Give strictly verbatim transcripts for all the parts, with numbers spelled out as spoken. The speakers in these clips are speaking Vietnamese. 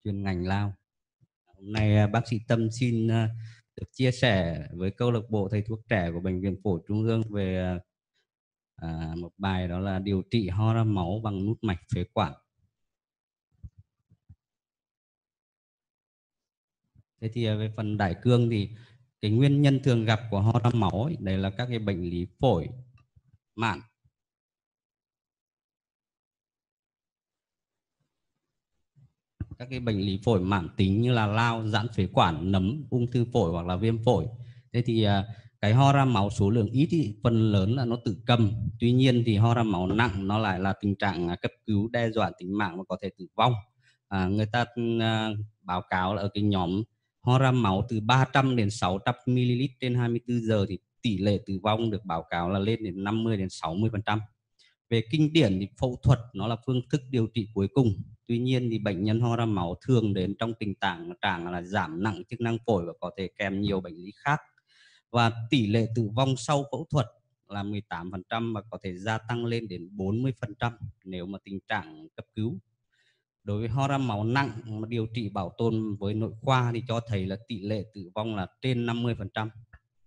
chuyên ngành lao. Hôm nay bác sĩ Tâm xin được chia sẻ với câu lạc bộ thầy thuốc trẻ của Bệnh viện Phổi Trung ương về à, một bài, đó là điều trị ho ra máu bằng nút mạch phế quản. Thế thì về phần đại cương thì cái nguyên nhân thường gặp của ho ra máu ấy, đây là các cái bệnh lý phổi mạn. Các cái bệnh lý phổi mãn tính như là lao, giãn phế quản, nấm, ung thư phổi hoặc là viêm phổi. Thế thì cái ho ra máu số lượng ít thì phần lớn là nó tự cầm. Tuy nhiên thì ho ra máu nặng nó lại là tình trạng cấp cứu đe dọa tính mạng và có thể tử vong. À, người ta à, báo cáo là ở cái nhóm ho ra máu từ ba trăm đến sáu trăm mi li lít trên hai mươi tư giờ thì tỷ lệ tử vong được báo cáo là lên đến năm mươi đến sáu mươi phần trăm. Về kinh điển thì phẫu thuật nó là phương thức điều trị cuối cùng. Tuy nhiên thì bệnh nhân ho ra máu thường đến trong tình trạng trạng là giảm nặng chức năng phổi và có thể kèm nhiều bệnh lý khác. Và tỷ lệ tử vong sau phẫu thuật là mười tám phần trăm và có thể gia tăng lên đến bốn mươi phần trăm nếu mà tình trạng cấp cứu. Đối với ho ra máu nặng mà điều trị bảo tồn với nội khoa thì cho thấy là tỷ lệ tử vong là trên năm mươi phần trăm.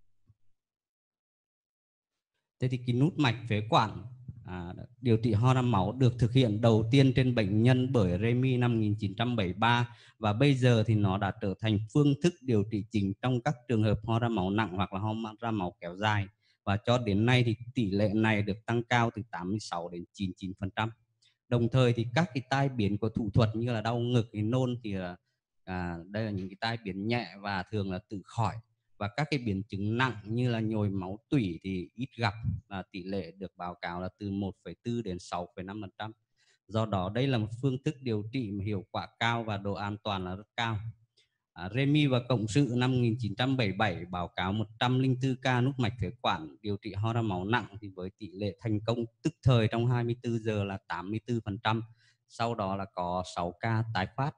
Thế thì cái nút mạch phế quản à, điều trị ho ra máu được thực hiện đầu tiên trên bệnh nhân bởi Remy năm một nghìn chín trăm bảy mươi ba và bây giờ thì nó đã trở thành phương thức điều trị chính trong các trường hợp ho ra máu nặng hoặc là ho ra máu kéo dài. Và cho đến nay thì tỷ lệ này được tăng cao từ tám mươi sáu đến chín mươi chín phần trăm. Đồng thời thì các cái tai biến của thủ thuật như là đau ngực, hay nôn thì à, đây là những cái tai biến nhẹ và thường là tự khỏi. Và các cái biến chứng nặng như là nhồi máu tủy thì ít gặp, là tỷ lệ được báo cáo là từ một phẩy bốn đến sáu phẩy năm phần trăm. Do đó đây là một phương thức điều trị mà hiệu quả cao và độ an toàn là rất cao. À, Remy và Cộng sự năm một nghìn chín trăm bảy mươi bảy báo cáo một trăm lẻ bốn ca nút mạch phế quản điều trị ho ra máu nặng thì với tỷ lệ thành công tức thời trong hai mươi tư giờ là tám mươi tư phần trăm. Sau đó là có sáu ca tái phát.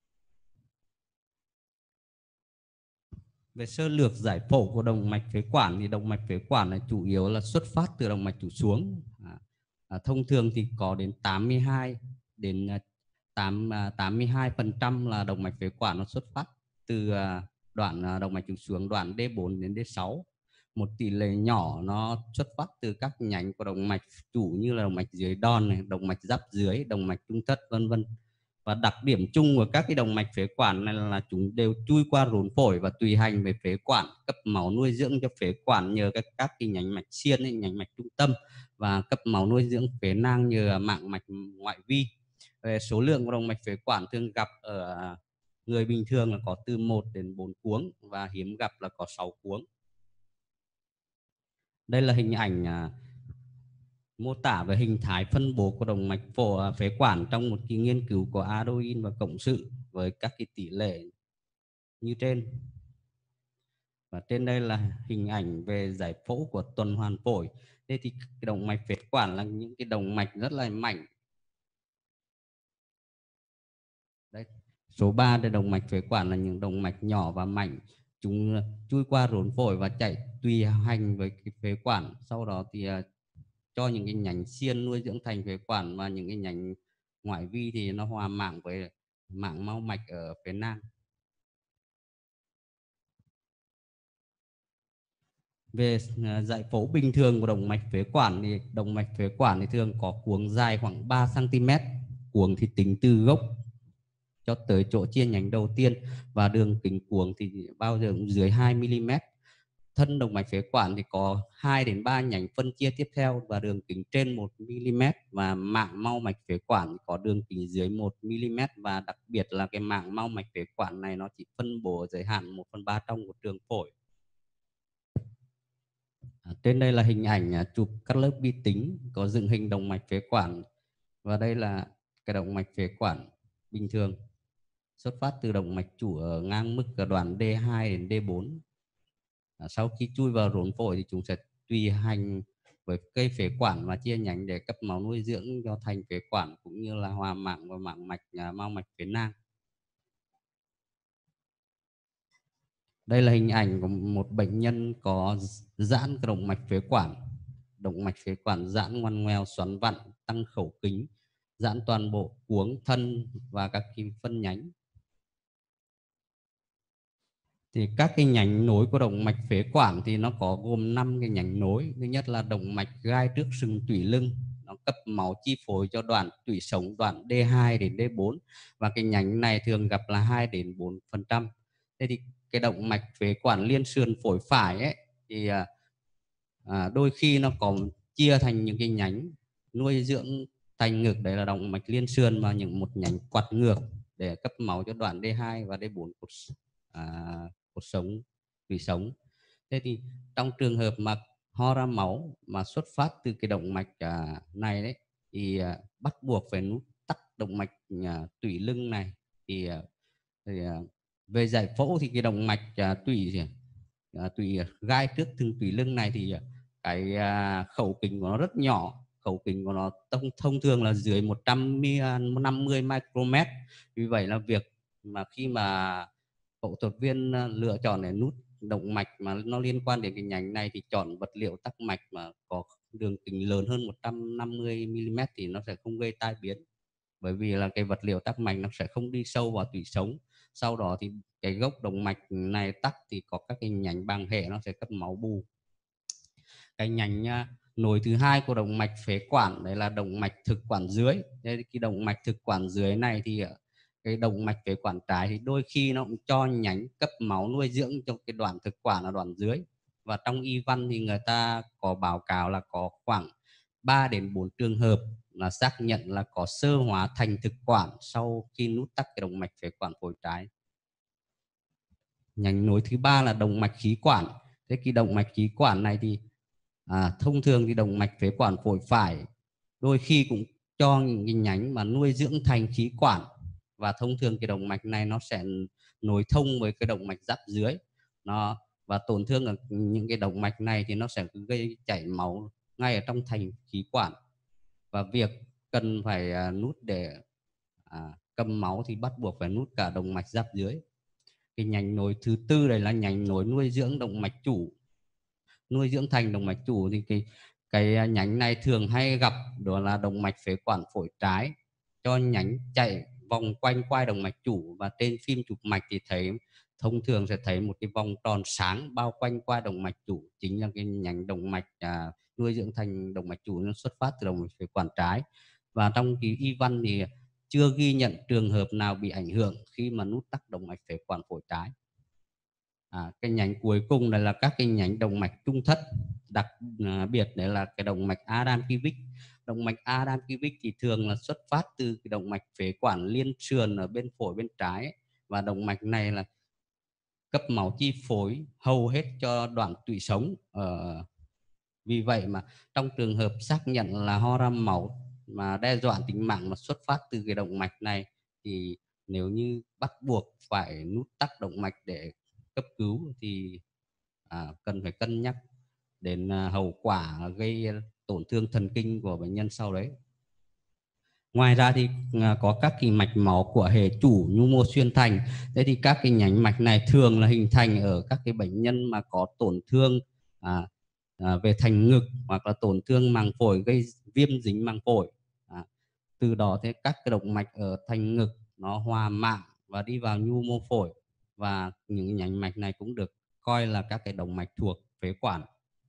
Về sơ lược giải phẫu của động mạch phế quản thì động mạch phế quản là chủ yếu là xuất phát từ động mạch chủ xuống. À, à, thông thường thì có đến tám mươi hai đến tám mươi hai phần trăm là động mạch phế quản nó xuất phát từ đoạn động mạch chủ xuống, đoạn D bốn đến D sáu. Một tỷ lệ nhỏ nó xuất phát từ các nhánh của động mạch chủ như là động mạch dưới đòn này, động mạch giáp dưới, động mạch trung thất vân vân. Và đặc điểm chung của các cái động mạch phế quản này là chúng đều chui qua rốn phổi và tùy hành về phế quản, cấp máu nuôi dưỡng cho phế quản nhờ các các cái nhánh mạch xiên ấy, nhánh mạch trung tâm, và cấp máu nuôi dưỡng phế nang nhờ mạng mạch ngoại vi. Về số lượng của động mạch phế quản thường gặp ở người bình thường là có từ một đến bốn cuống và hiếm gặp là có sáu cuống. Đây là hình ảnh à, mô tả về hình thái phân bố của động mạch phổ phế quản trong một cái nghiên cứu của Ardoin và Cộng sự với các cái tỷ lệ như trên. Và trên đây là hình ảnh về giải phẫu của tuần hoàn phổi. Thế thì cái động mạch phế quản là những cái động mạch rất là mảnh. Đây, số ba đây, động mạch phế quản là những động mạch nhỏ và mảnh. Chúng chui qua rốn phổi và chạy tùy hành với cái phế quản. Sau đó thì cho những cái nhánh xiên nuôi dưỡng thành phế quản, và những cái nhánh ngoại vi thì nó hòa mạng với mạng mau mạch ở phế nang. Về giải phẫu bình thường của động mạch phế quản thì động mạch phế quản thì thường có cuống dài khoảng ba xăng ti mét, cuống thì tính từ gốc cho tới chỗ chia nhánh đầu tiên, và đường kính cuống thì bao giờ cũng dưới hai mi li mét. Thân động mạch phế quản thì có hai đến ba nhánh phân chia tiếp theo và đường kính trên một mi li mét, và mạng mau mạch phế quản có đường kính dưới một mi li mét, và đặc biệt là cái mạng mau mạch phế quản này nó chỉ phân bố giới hạn một phần ba trong của trường phổi. À, trên đây là hình ảnh à, chụp các lớp vi tính có dựng hình động mạch phế quản, và đây là cái động mạch phế quản bình thường xuất phát từ động mạch chủ ở ngang mức ở đoạn D hai đến D bốn. À, sau khi chui vào rốn phổi thì chúng sẽ tùy hành với cây phế quản và chia nhánh để cấp máu nuôi dưỡng cho thành phế quản, cũng như là hòa mạng và mạng mạch à, mau mạch phế nang. Đây là hình ảnh của một bệnh nhân có giãn cái động mạch phế quản. Động mạch phế quản giãn ngoằn ngoèo, xoắn vặn, tăng khẩu kính, giãn toàn bộ cuống thân và các cái phân nhánh. Thì các cái nhánh nối của động mạch phế quản thì nó có gồm năm cái nhánh nối. Thứ nhất là động mạch gai trước sừng tủy lưng, nó cấp máu chi phối cho đoạn tủy sống, đoạn D hai đến D bốn, và cái nhánh này thường gặp là hai đến bốn phần trăm. Thế thì cái động mạch phế quản liên sườn phổi phải ấy thì à, à, đôi khi nó còn chia thành những cái nhánh nuôi dưỡng thành ngực, đấy là động mạch liên sườn, và những một nhánh quạt ngược để cấp máu cho đoạn D hai và D bốn cột, à, cột sống, tủy sống. Thế thì trong trường hợp mà ho ra máu mà xuất phát từ cái động mạch à, này đấy thì à, bắt buộc phải nút tắc động mạch à, tủy lưng này. Thì, à, thì à, về giải phẫu thì cái động mạch à, tủy à, tủy gai trước thừng tủy lưng này thì à, cái à, khẩu kính của nó rất nhỏ, khẩu kính của nó thông, thông thường là dưới một trăm năm mươi micromet. Vì vậy là việc mà khi mà phẫu thuật viên à, lựa chọn để nút động mạch mà nó liên quan đến cái nhánh này thì chọn vật liệu tắc mạch mà có đường kính lớn hơn một trăm năm mươi mi-li-mét thì nó sẽ không gây tai biến, bởi vì là cái vật liệu tắc mạch nó sẽ không đi sâu vào tủy sống. Sau đó thì cái gốc động mạch này tắc thì có các cái nhánh bàng hệ nó sẽ cấp máu bù. Cái nhánh à, nối thứ hai của động mạch phế quản đấy là động mạch thực quản dưới. Đây, cái động mạch thực quản dưới này thì cái động mạch phế quản trái thì đôi khi nó cũng cho nhánh cấp máu nuôi dưỡng cho cái đoạn thực quản ở đoạn dưới. Và trong y văn thì người ta có báo cáo là có khoảng ba đến bốn trường hợp là xác nhận là có sơ hóa thành thực quản sau khi nút tắc cái động mạch phế quản phổi trái. Nhánh nối thứ ba là động mạch khí quản. Thế cái động mạch khí quản này thì à, thông thường thì động mạch phế quản phổi phải đôi khi cũng cho những cái nhánh mà nuôi dưỡng thành khí quản, và thông thường cái động mạch này nó sẽ nối thông với cái động mạch giáp dưới nó, và tổn thương ở những cái động mạch này thì nó sẽ gây chảy máu ngay ở trong thành khí quản, và việc cần phải à, nút để à, cầm máu thì bắt buộc phải nút cả động mạch giáp dưới. Cái nhánh nối thứ tư này là nhánh nối nuôi dưỡng động mạch chủ. Nuôi dưỡng thành động mạch chủ thì cái cái nhánh này thường hay gặp đó là động mạch phế quản phổi trái, cho nhánh chạy vòng quanh quai động mạch chủ, và trên phim chụp mạch thì thấy thông thường sẽ thấy một cái vòng tròn sáng bao quanh quai động mạch chủ, chính là cái nhánh động mạch à, nuôi dưỡng thành động mạch chủ nó xuất phát từ động mạch phế quản trái. Và trong cái y văn thì chưa ghi nhận trường hợp nào bị ảnh hưởng khi mà nút tắc động mạch phế quản phổi trái. À, cái nhánh cuối cùng này là các cái nhánh động mạch trung thất, đặc à, biệt đấy là cái động mạch Adam-Kivic. Động mạch Adam-Kivic thì thường là xuất phát từ cái động mạch phế quản liên sườn ở bên phổi bên trái ấy. Và động mạch này là cấp máu chi phối hầu hết cho đoạn tủy sống. Ờ, vì vậy mà trong trường hợp xác nhận là ho ra máu mà đe dọa tính mạng mà xuất phát từ cái động mạch này thì nếu như bắt buộc phải nút tắc động mạch để cấp cứu thì à, cần phải cân nhắc đến à, hậu quả gây tổn thương thần kinh của bệnh nhân sau đấy. Ngoài ra thì à, có các cái mạch máu của hệ chủ nhu mô xuyên thành. Thế thì các cái nhánh mạch này thường là hình thành ở các cái bệnh nhân mà có tổn thương à, à, về thành ngực hoặc là tổn thương màng phổi gây viêm dính màng phổi. À, từ đó thì các cái động mạch ở thành ngực nó hòa mạng và đi vào nhu mô phổi, và những nhánh mạch này cũng được coi là các cái động mạch thuộc phế quản.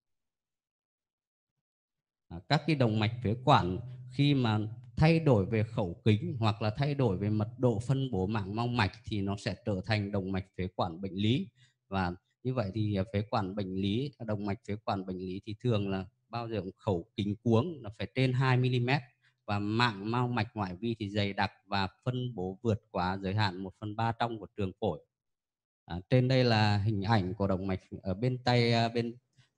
À, các cái động mạch phế quản khi mà thay đổi về khẩu kính hoặc là thay đổi về mật độ phân bố mảng mong mạch thì nó sẽ trở thành động mạch phế quản bệnh lý. Và như vậy thì phế quản bệnh lý, động mạch phế quản bệnh lý thì thường là bao giờ khẩu kính cuống nó phải trên hai mi-li-mét, và mạng mao mạch ngoại vi thì dày đặc và phân bố vượt quá giới hạn một phần ba trong của trường phổi. À, trên đây là hình ảnh của động mạch ở bên tay bên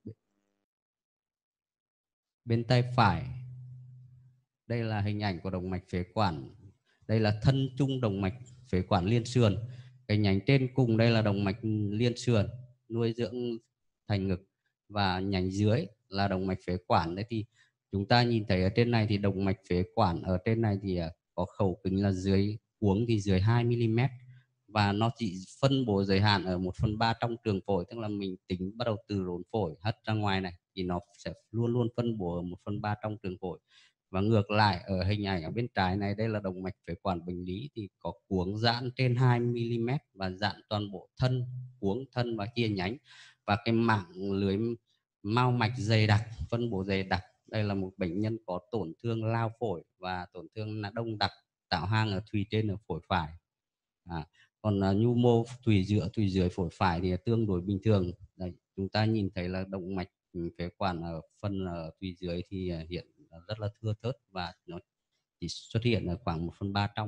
bên tay phải. Đây là hình ảnh của động mạch phế quản. Đây là thân trung động mạch phế quản liên sườn. Cái nhánh trên cùng đây là động mạch liên sườn nuôi dưỡng thành ngực, và nhánh dưới là động mạch phế quản. Đấy thì chúng ta nhìn thấy ở trên này thì động mạch phế quản ở trên này thì có khẩu kính là dưới cuống thì dưới hai mi-li-mét, và nó chỉ phân bố giới hạn ở một phần ba trong trường phổi, tức là mình tính bắt đầu từ rốn phổi hất ra ngoài này thì nó sẽ luôn luôn phân bố ở một phần ba trong trường phổi. Và ngược lại ở hình ảnh ở bên trái này, đây là động mạch phế quản bệnh lý thì có cuống giãn trên hai mi li mét và giãn toàn bộ thân, cuống thân và chia nhánh, và cái mạng lưới mao mạch dày đặc, phân bổ dày đặc. Đây là một bệnh nhân có tổn thương lao phổi và tổn thương là đông đặc tạo hang ở thùy trên ở phổi phải. À, còn uh, nhu mô thùy giữa thùy dưới phổi phải thì tương đối bình thường. Đây, chúng ta nhìn thấy là động mạch phế quản ở phần ở thùy dưới thì uh, hiện rất là thưa thớt và nó chỉ xuất hiện ở khoảng một phần ba trong.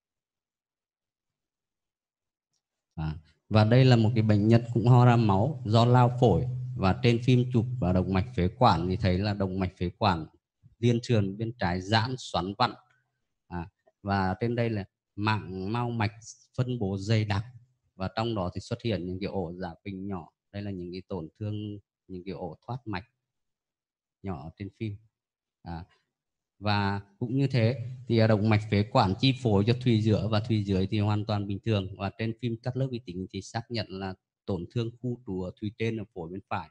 À, và đây là một cái bệnh nhân cũng ho ra máu do lao phổi, và trên phim chụp và động mạch phế quản thì thấy là động mạch phế quản liên sườn bên trái giãn xoắn vặn. À, và trên đây là mạng mao mạch phân bố dày đặc, và trong đó thì xuất hiện những cái ổ dạ phình nhỏ. Đây là những cái tổn thương, những cái ổ thoát mạch nhỏ trên phim. À, và cũng như thế thì động mạch phế quản chi phối cho thùy giữa và thùy dưới thì hoàn toàn bình thường, và trên phim cắt lớp vi tính thì xác nhận là tổn thương khu trú ở thùy trên ở phổi bên phải.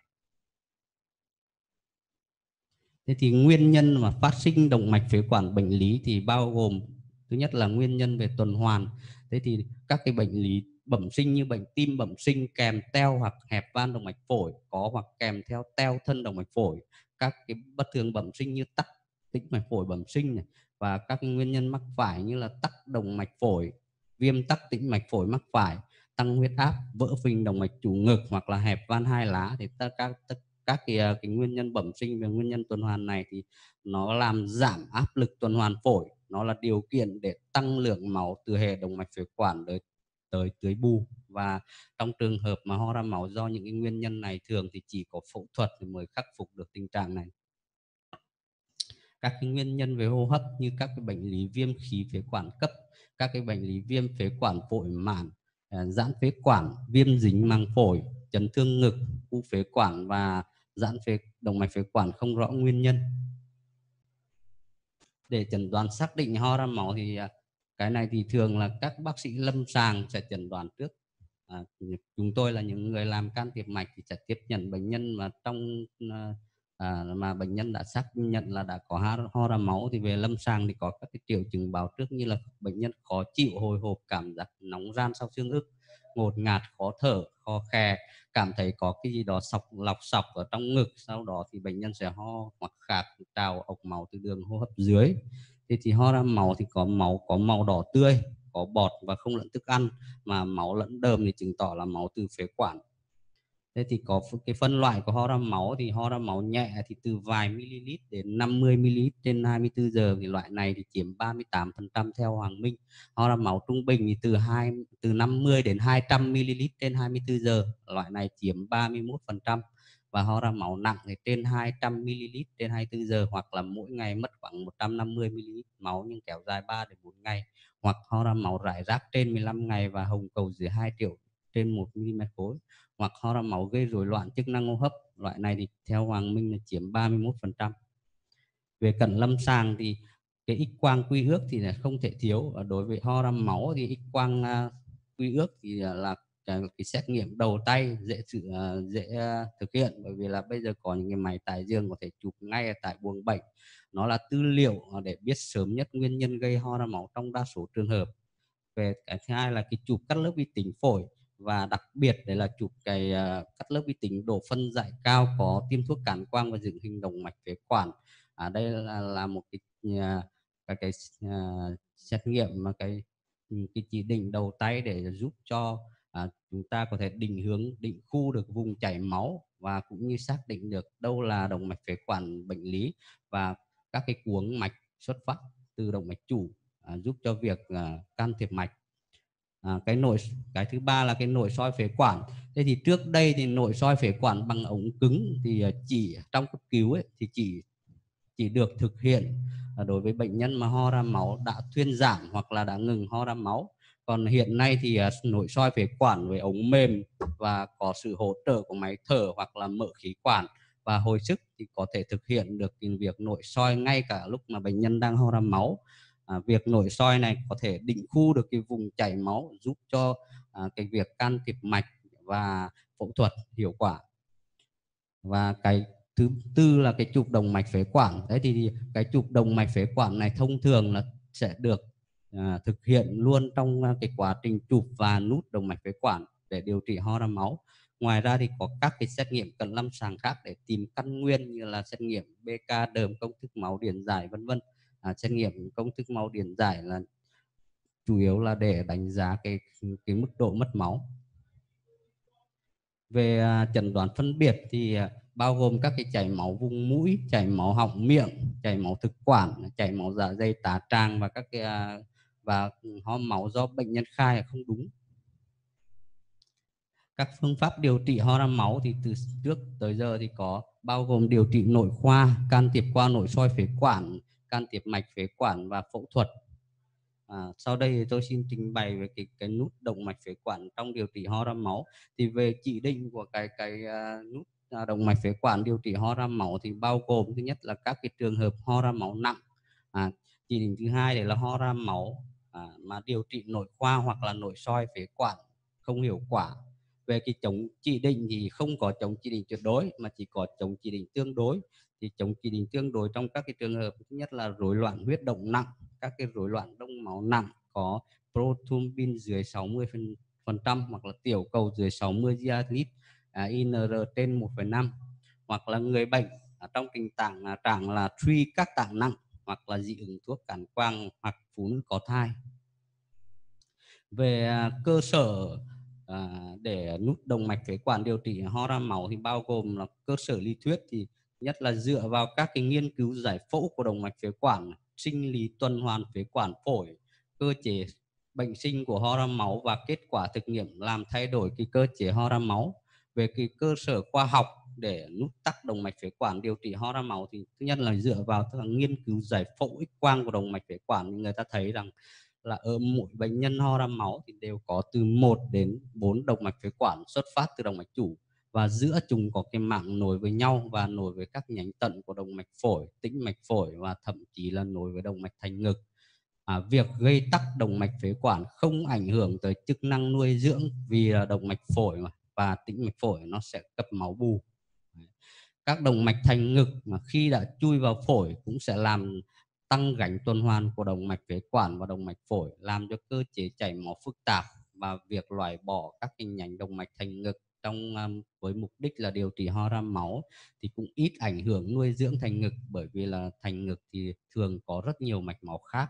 Thế thì nguyên nhân mà phát sinh động mạch phế quản bệnh lý thì bao gồm, thứ nhất là nguyên nhân về tuần hoàn. Thế thì các cái bệnh lý bẩm sinh như bệnh tim bẩm sinh kèm teo hoặc hẹp van động mạch phổi có, hoặc kèm theo teo thân động mạch phổi, các cái bất thường bẩm sinh như tắc tĩnh mạch phổi bẩm sinh này, và các cái nguyên nhân mắc phải như là tắc động mạch phổi, viêm tắc tĩnh mạch phổi mắc phải, tăng huyết áp, vỡ phình động mạch chủ ngực hoặc là hẹp van hai lá, thì tất các tất các cái, cái nguyên nhân bẩm sinh và nguyên nhân tuần hoàn này thì nó làm giảm áp lực tuần hoàn phổi, nó là điều kiện để tăng lượng máu từ hệ động mạch phế quản tới tới tưới bù. Và trong trường hợp mà ho ra máu do những cái nguyên nhân này, thường thì chỉ có phẫu thuật thì mới khắc phục được tình trạng này. Các cái nguyên nhân về hô hấp như các cái bệnh lý viêm khí phế quản cấp, các cái bệnh lý viêm phế quản phổi mạn, giãn phế quản, viêm dính màng phổi, chấn thương ngực, u phế quản và giãn phế động mạch phế quản không rõ nguyên nhân. Để chẩn đoán xác định ho ra máu thì cái này thì thường là các bác sĩ lâm sàng sẽ chẩn đoán trước. À, chúng tôi là những người làm can thiệp mạch thì sẽ tiếp nhận bệnh nhân mà trong à, mà bệnh nhân đã xác nhận là đã có ho ra máu, thì về lâm sàng thì có các cái triệu chứng báo trước như là bệnh nhân khó chịu, hồi hộp, cảm giác nóng ran sau xương ức, ngột ngạt, khó thở, khó khè, cảm thấy có cái gì đó sọc lọc sọc ở trong ngực. Sau đó thì bệnh nhân sẽ ho hoặc khạc, trào ọc máu từ đường hô hấp dưới. Thì, thì ho ra máu thì có máu có màu đỏ tươi, có bọt và không lẫn thức ăn, mà máu lẫn đờm thì chứng tỏ là máu từ phế quản. Thế thì có cái phân loại của ho ra máu thì ho ra máu nhẹ thì từ vài ml đến năm mươi ml trên hai mươi tư giờ, thì loại này thì chiếm ba mươi tám phần trăm theo Hoàng Minh. Ho ra máu trung bình thì từ hai từ năm mươi đến hai trăm ml trên hai mươi tư giờ, loại này chiếm ba mươi mốt phần trăm. Và ho ra máu nặng thì trên hai trăm ml trên hai mươi tư giờ, hoặc là mỗi ngày mất khoảng một trăm năm mươi ml máu nhưng kéo dài ba đến bốn ngày, hoặc ho ra máu rải rác trên mười lăm ngày và hồng cầu dưới hai triệu trên một mi-li-mét khối, hoặc ho ra máu gây rối loạn chức năng hô hấp, loại này thì theo Hoàng Minh là chiếm ba mươi mốt phần trăm. Về cận lâm sàng thì cái X quang quy ước thì là không thể thiếu. Và đối với ho ra máu thì X quang uh, quy ước thì là cái, cái xét nghiệm đầu tay dễ sự uh, dễ uh, thực hiện, bởi vì là bây giờ có những cái máy tại giường có thể chụp ngay tại buồng bệnh. Nó là tư liệu để biết sớm nhất nguyên nhân gây ho ra máu trong đa số trường hợp. Về cái thứ hai là cái chụp cắt lớp vi tính phổi, và đặc biệt đây là chụp cái uh, cắt lớp vi tính độ phân giải cao có tiêm thuốc cản quang và dựng hình động mạch phế quản. À, đây là, là một cái uh, cái, cái uh, xét nghiệm mà cái cái chỉ định đầu tay để giúp cho uh, chúng ta có thể định hướng, định khu được vùng chảy máu, và cũng như xác định được đâu là động mạch phế quản bệnh lý và các cái cuống mạch xuất phát từ động mạch chủ, uh, giúp cho việc uh, can thiệp mạch. À, cái nội cái thứ ba là cái nội soi phế quản. Thế thì trước đây thì nội soi phế quản bằng ống cứng thì chỉ trong cấp cứu ấy, thì chỉ chỉ được thực hiện đối với bệnh nhân mà ho ra máu đã thuyên giảm hoặc là đã ngừng ho ra máu. Còn hiện nay thì nội soi phế quản với ống mềm và có sự hỗ trợ của máy thở hoặc là mở khí quản và hồi sức thì có thể thực hiện được việc nội soi ngay cả lúc mà bệnh nhân đang ho ra máu. À, việc nội soi này có thể định khu được cái vùng chảy máu, giúp cho à, cái việc can thiệp mạch và phẫu thuật hiệu quả. Và cái thứ tư là cái chụp động mạch phế quản. Đấy thì cái chụp động mạch phế quản này thông thường là sẽ được à, thực hiện luôn trong cái quá trình chụp và nút động mạch phế quản để điều trị ho ra máu. Ngoài ra thì có các cái xét nghiệm cận lâm sàng khác để tìm căn nguyên, như là xét nghiệm bê ca đờm, công thức máu điện giải vân vân. À, xét nghiệm công thức máu điện giải là chủ yếu là để đánh giá cái cái mức độ mất máu. Về à, chẩn đoán phân biệt thì à, bao gồm các cái chảy máu vùng mũi, chảy máu họng miệng, chảy máu thực quản, chảy máu dạ dày tá tràng và các cái à, và ho máu do bệnh nhân khai là không đúng. Các phương pháp điều trị ho ra máu thì từ trước tới giờ thì có bao gồm điều trị nội khoa, can thiệp qua nội soi phế quản, can thiệp mạch phế quản và phẫu thuật. À, sau đây thì tôi xin trình bày về cái cái nút động mạch phế quản trong điều trị ho ra máu. Thì về chỉ định của cái cái uh, nút uh, động mạch phế quản điều trị ho ra máu thì bao gồm thứ nhất là các cái trường hợp ho ra máu nặng. À, chỉ định thứ hai để là ho ra máu à, mà điều trị nội khoa hoặc là nội soi phế quản không hiệu quả. Về cái chống chỉ định thì không có chống chỉ định tuyệt đối mà chỉ có chống chỉ định tương đối. Thì chống chỉ định tương đối trong các cái trường hợp thứ nhất là rối loạn huyết động nặng, các cái rối loạn đông máu nặng có prothrombin dưới sáu mươi phần trăm hoặc là tiểu cầu dưới sáu mươi gigalit, à, i en rờ trên một phẩy năm, hoặc là người bệnh ở trong tình trạng à, trạng là truy các tạng nặng hoặc là dị ứng thuốc cản quang hoặc phụ nữ có thai. Về à, cơ sở à, để nút động mạch phế quản điều trị ho ra máu thì bao gồm là cơ sở lý thuyết thì nhất là dựa vào các cái nghiên cứu giải phẫu của động mạch phế quản, sinh lý tuần hoàn phế quản phổi, cơ chế bệnh sinh của ho ra máu và kết quả thực nghiệm làm thay đổi cái cơ chế ho ra máu. Về cái cơ sở khoa học để nút tắc động mạch phế quản điều trị ho ra máu thì thứ nhất là dựa vào tức là nghiên cứu giải phẫu X quang của động mạch phế quản. Người ta thấy rằng là ở mỗi bệnh nhân ho ra máu thì đều có từ một đến bốn động mạch phế quản xuất phát từ động mạch chủ, và giữa chúng có cái mạng nối với nhau và nối với các nhánh tận của động mạch phổi, tĩnh mạch phổi và thậm chí là nối với động mạch thành ngực. À, việc gây tắc động mạch phế quản không ảnh hưởng tới chức năng nuôi dưỡng vì là động mạch phổi mà, và tĩnh mạch phổi nó sẽ cấp máu bù. Các động mạch thành ngực mà khi đã chui vào phổi cũng sẽ làm tăng gánh tuần hoàn của động mạch phế quản và động mạch phổi, làm cho cơ chế chảy máu phức tạp, và việc loại bỏ các cái nhánh động mạch thành ngực trong um, với mục đích là điều trị ho ra máu thì cũng ít ảnh hưởng nuôi dưỡng thành ngực, bởi vì là thành ngực thì thường có rất nhiều mạch máu khác.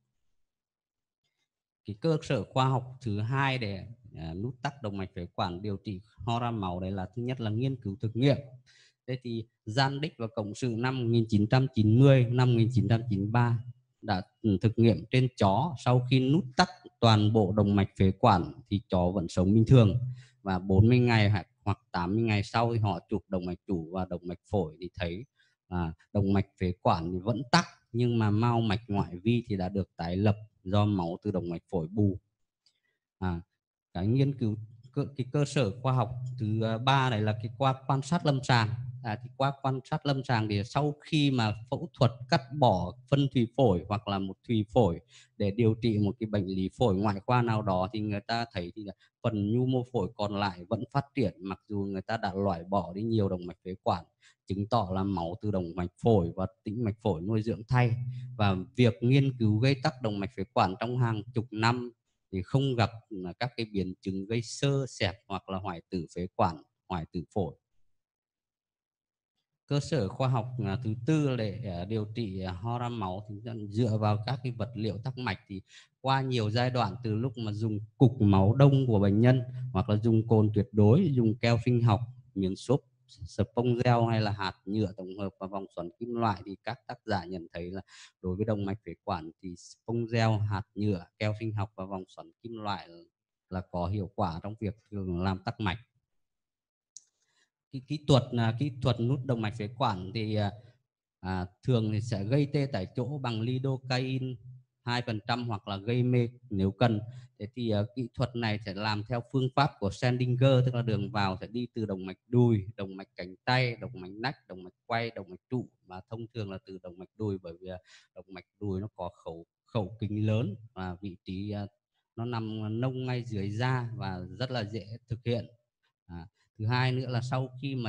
Cái cơ sở khoa học thứ hai để à, nút tắc động mạch phế quản điều trị ho ra máu đấy là thứ nhất là nghiên cứu thực nghiệm. Thế thì Gian Đích và Cộng sự năm một nghìn chín trăm chín mươi, năm một nghìn chín trăm chín mươi ba đã thực nghiệm trên chó. Sau khi nút tắc toàn bộ động mạch phế quản thì chó vẫn sống bình thường, và bốn mươi ngày hoặc tám mươi ngày sau thì họ chụp động mạch chủ và động mạch phổi thì thấy à, động mạch phế quản thì vẫn tắc, nhưng mà mao mạch ngoại vi thì đã được tái lập do máu từ động mạch phổi bù. À, cái nghiên cứu cơ, cái cơ sở khoa học thứ ba này là cái qua quan sát lâm sàng. À, thì qua quan sát lâm sàng thì sau khi mà phẫu thuật cắt bỏ phân thùy phổi hoặc là một thùy phổi để điều trị một cái bệnh lý phổi ngoại khoa nào đó, thì người ta thấy thì phần nhu mô phổi còn lại vẫn phát triển mặc dù người ta đã loại bỏ đi nhiều động mạch phế quản, chứng tỏ là máu từ động mạch phổi và tĩnh mạch phổi nuôi dưỡng thay. Và việc nghiên cứu gây tắc động mạch phế quản trong hàng chục năm thì không gặp các cái biến chứng gây xơ xẹp hoặc là hoại tử phế quản, hoại tử phổi. Cơ sở khoa học thứ tư để điều trị ho ra máu thì dựa vào các cái vật liệu tắc mạch, thì qua nhiều giai đoạn từ lúc mà dùng cục máu đông của bệnh nhân hoặc là dùng cồn tuyệt đối, dùng keo sinh học, miếng xốp, sponge hay là hạt nhựa tổng hợp và vòng xoắn kim loại, thì các tác giả nhận thấy là đối với động mạch phế quản thì sponge, hạt nhựa, keo sinh học và vòng xoắn kim loại là có hiệu quả trong việc thường làm tắc mạch. Cái kỹ thuật là kỹ thuật nút động mạch phế quản thì à, thường thì sẽ gây tê tại chỗ bằng lidocaine hai phần trăm hoặc là gây mê nếu cần. Thế thì uh, kỹ thuật này sẽ làm theo phương pháp của Schrödinger, tức là đường vào sẽ đi từ động mạch đùi, động mạch cánh tay, động mạch nách, động mạch quay, động mạch trụ, và thông thường là từ động mạch đùi, bởi vì uh, động mạch đùi nó có khẩu khẩu kính lớn và vị trí uh, nó nằm nông ngay dưới da và rất là dễ thực hiện. À, thứ hai nữa là sau khi mà chọc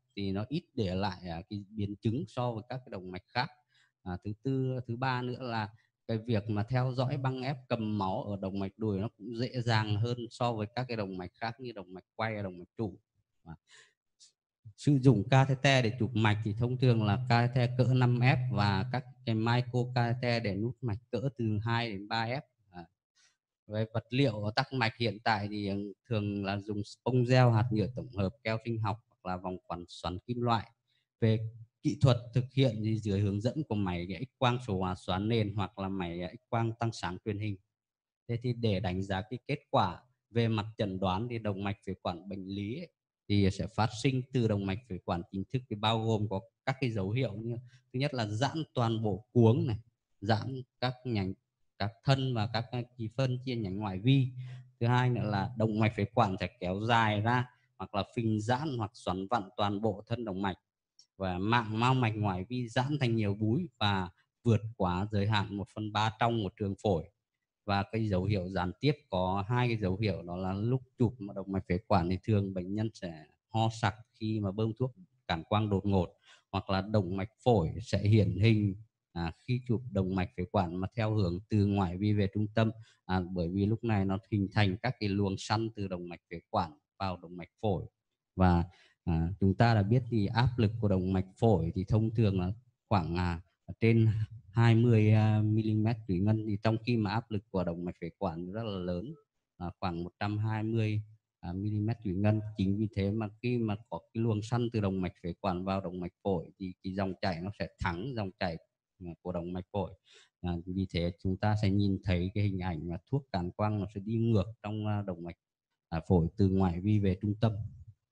thì nó ít để lại à, cái biến chứng so với các cái động mạch khác. À, thứ tư thứ ba nữa là cái việc mà theo dõi băng ép cầm máu ở động mạch đùi nó cũng dễ dàng hơn so với các cái động mạch khác như động mạch quay và động mạch trụ. À, sử dụng catheter để chụp mạch thì thông thường là catheter cỡ năm ép và các cái micro catheter để nút mạch cỡ từ hai đến ba ép. À, về vật liệu tắc mạch hiện tại thì thường là dùng sponge gel, hạt nhựa tổng hợp, keo sinh học hoặc là vòng quản xoắn kim loại. Về kỹ thuật thực hiện thì dưới hướng dẫn của máy X quang số hóa xoắn nền hoặc là máy X quang tăng sáng truyền hình. Thế thì để đánh giá cái kết quả về mặt chẩn đoán thì động mạch phế quản bệnh lý ấy, thì sẽ phát sinh từ động mạch phế quản chính thức, thì bao gồm có các cái dấu hiệu như thứ nhất là giãn toàn bộ cuống này, giãn các nhánh các thân và các kỳ phân chia nhánh ngoại vi. Thứ hai nữa là động mạch phế quản sẽ kéo dài ra hoặc là phình giãn hoặc xoắn vặn toàn bộ thân động mạch, và mạng mao mạch ngoại vi giãn thành nhiều búi và vượt quá giới hạn một phần ba trong một trường phổi. Và cái dấu hiệu gián tiếp có hai cái dấu hiệu, đó là lúc chụp mà động mạch phế quản thì thường bệnh nhân sẽ ho sặc khi mà bơm thuốc cản quang đột ngột, hoặc là động mạch phổi sẽ hiển hình à, khi chụp động mạch phế quản mà theo hướng từ ngoại vi về trung tâm, à, bởi vì lúc này nó hình thành các cái luồng săn từ động mạch phế quản vào động mạch phổi. Và à, chúng ta đã biết thì áp lực của động mạch phổi thì thông thường là khoảng à, trên hai mươi mi li mét thủy ngân, thì trong khi mà áp lực của động mạch phế quản rất là lớn, à, khoảng một trăm hai mươi mi li mét thủy ngân. Chính vì thế mà khi mà có cái luồng săn từ động mạch phế quản vào động mạch phổi thì cái dòng chảy nó sẽ thắng dòng chảy của động mạch phổi. À, vì thế chúng ta sẽ nhìn thấy cái hình ảnh mà thuốc cản quang nó sẽ đi ngược trong động mạch à, phổi từ ngoại vi về trung tâm.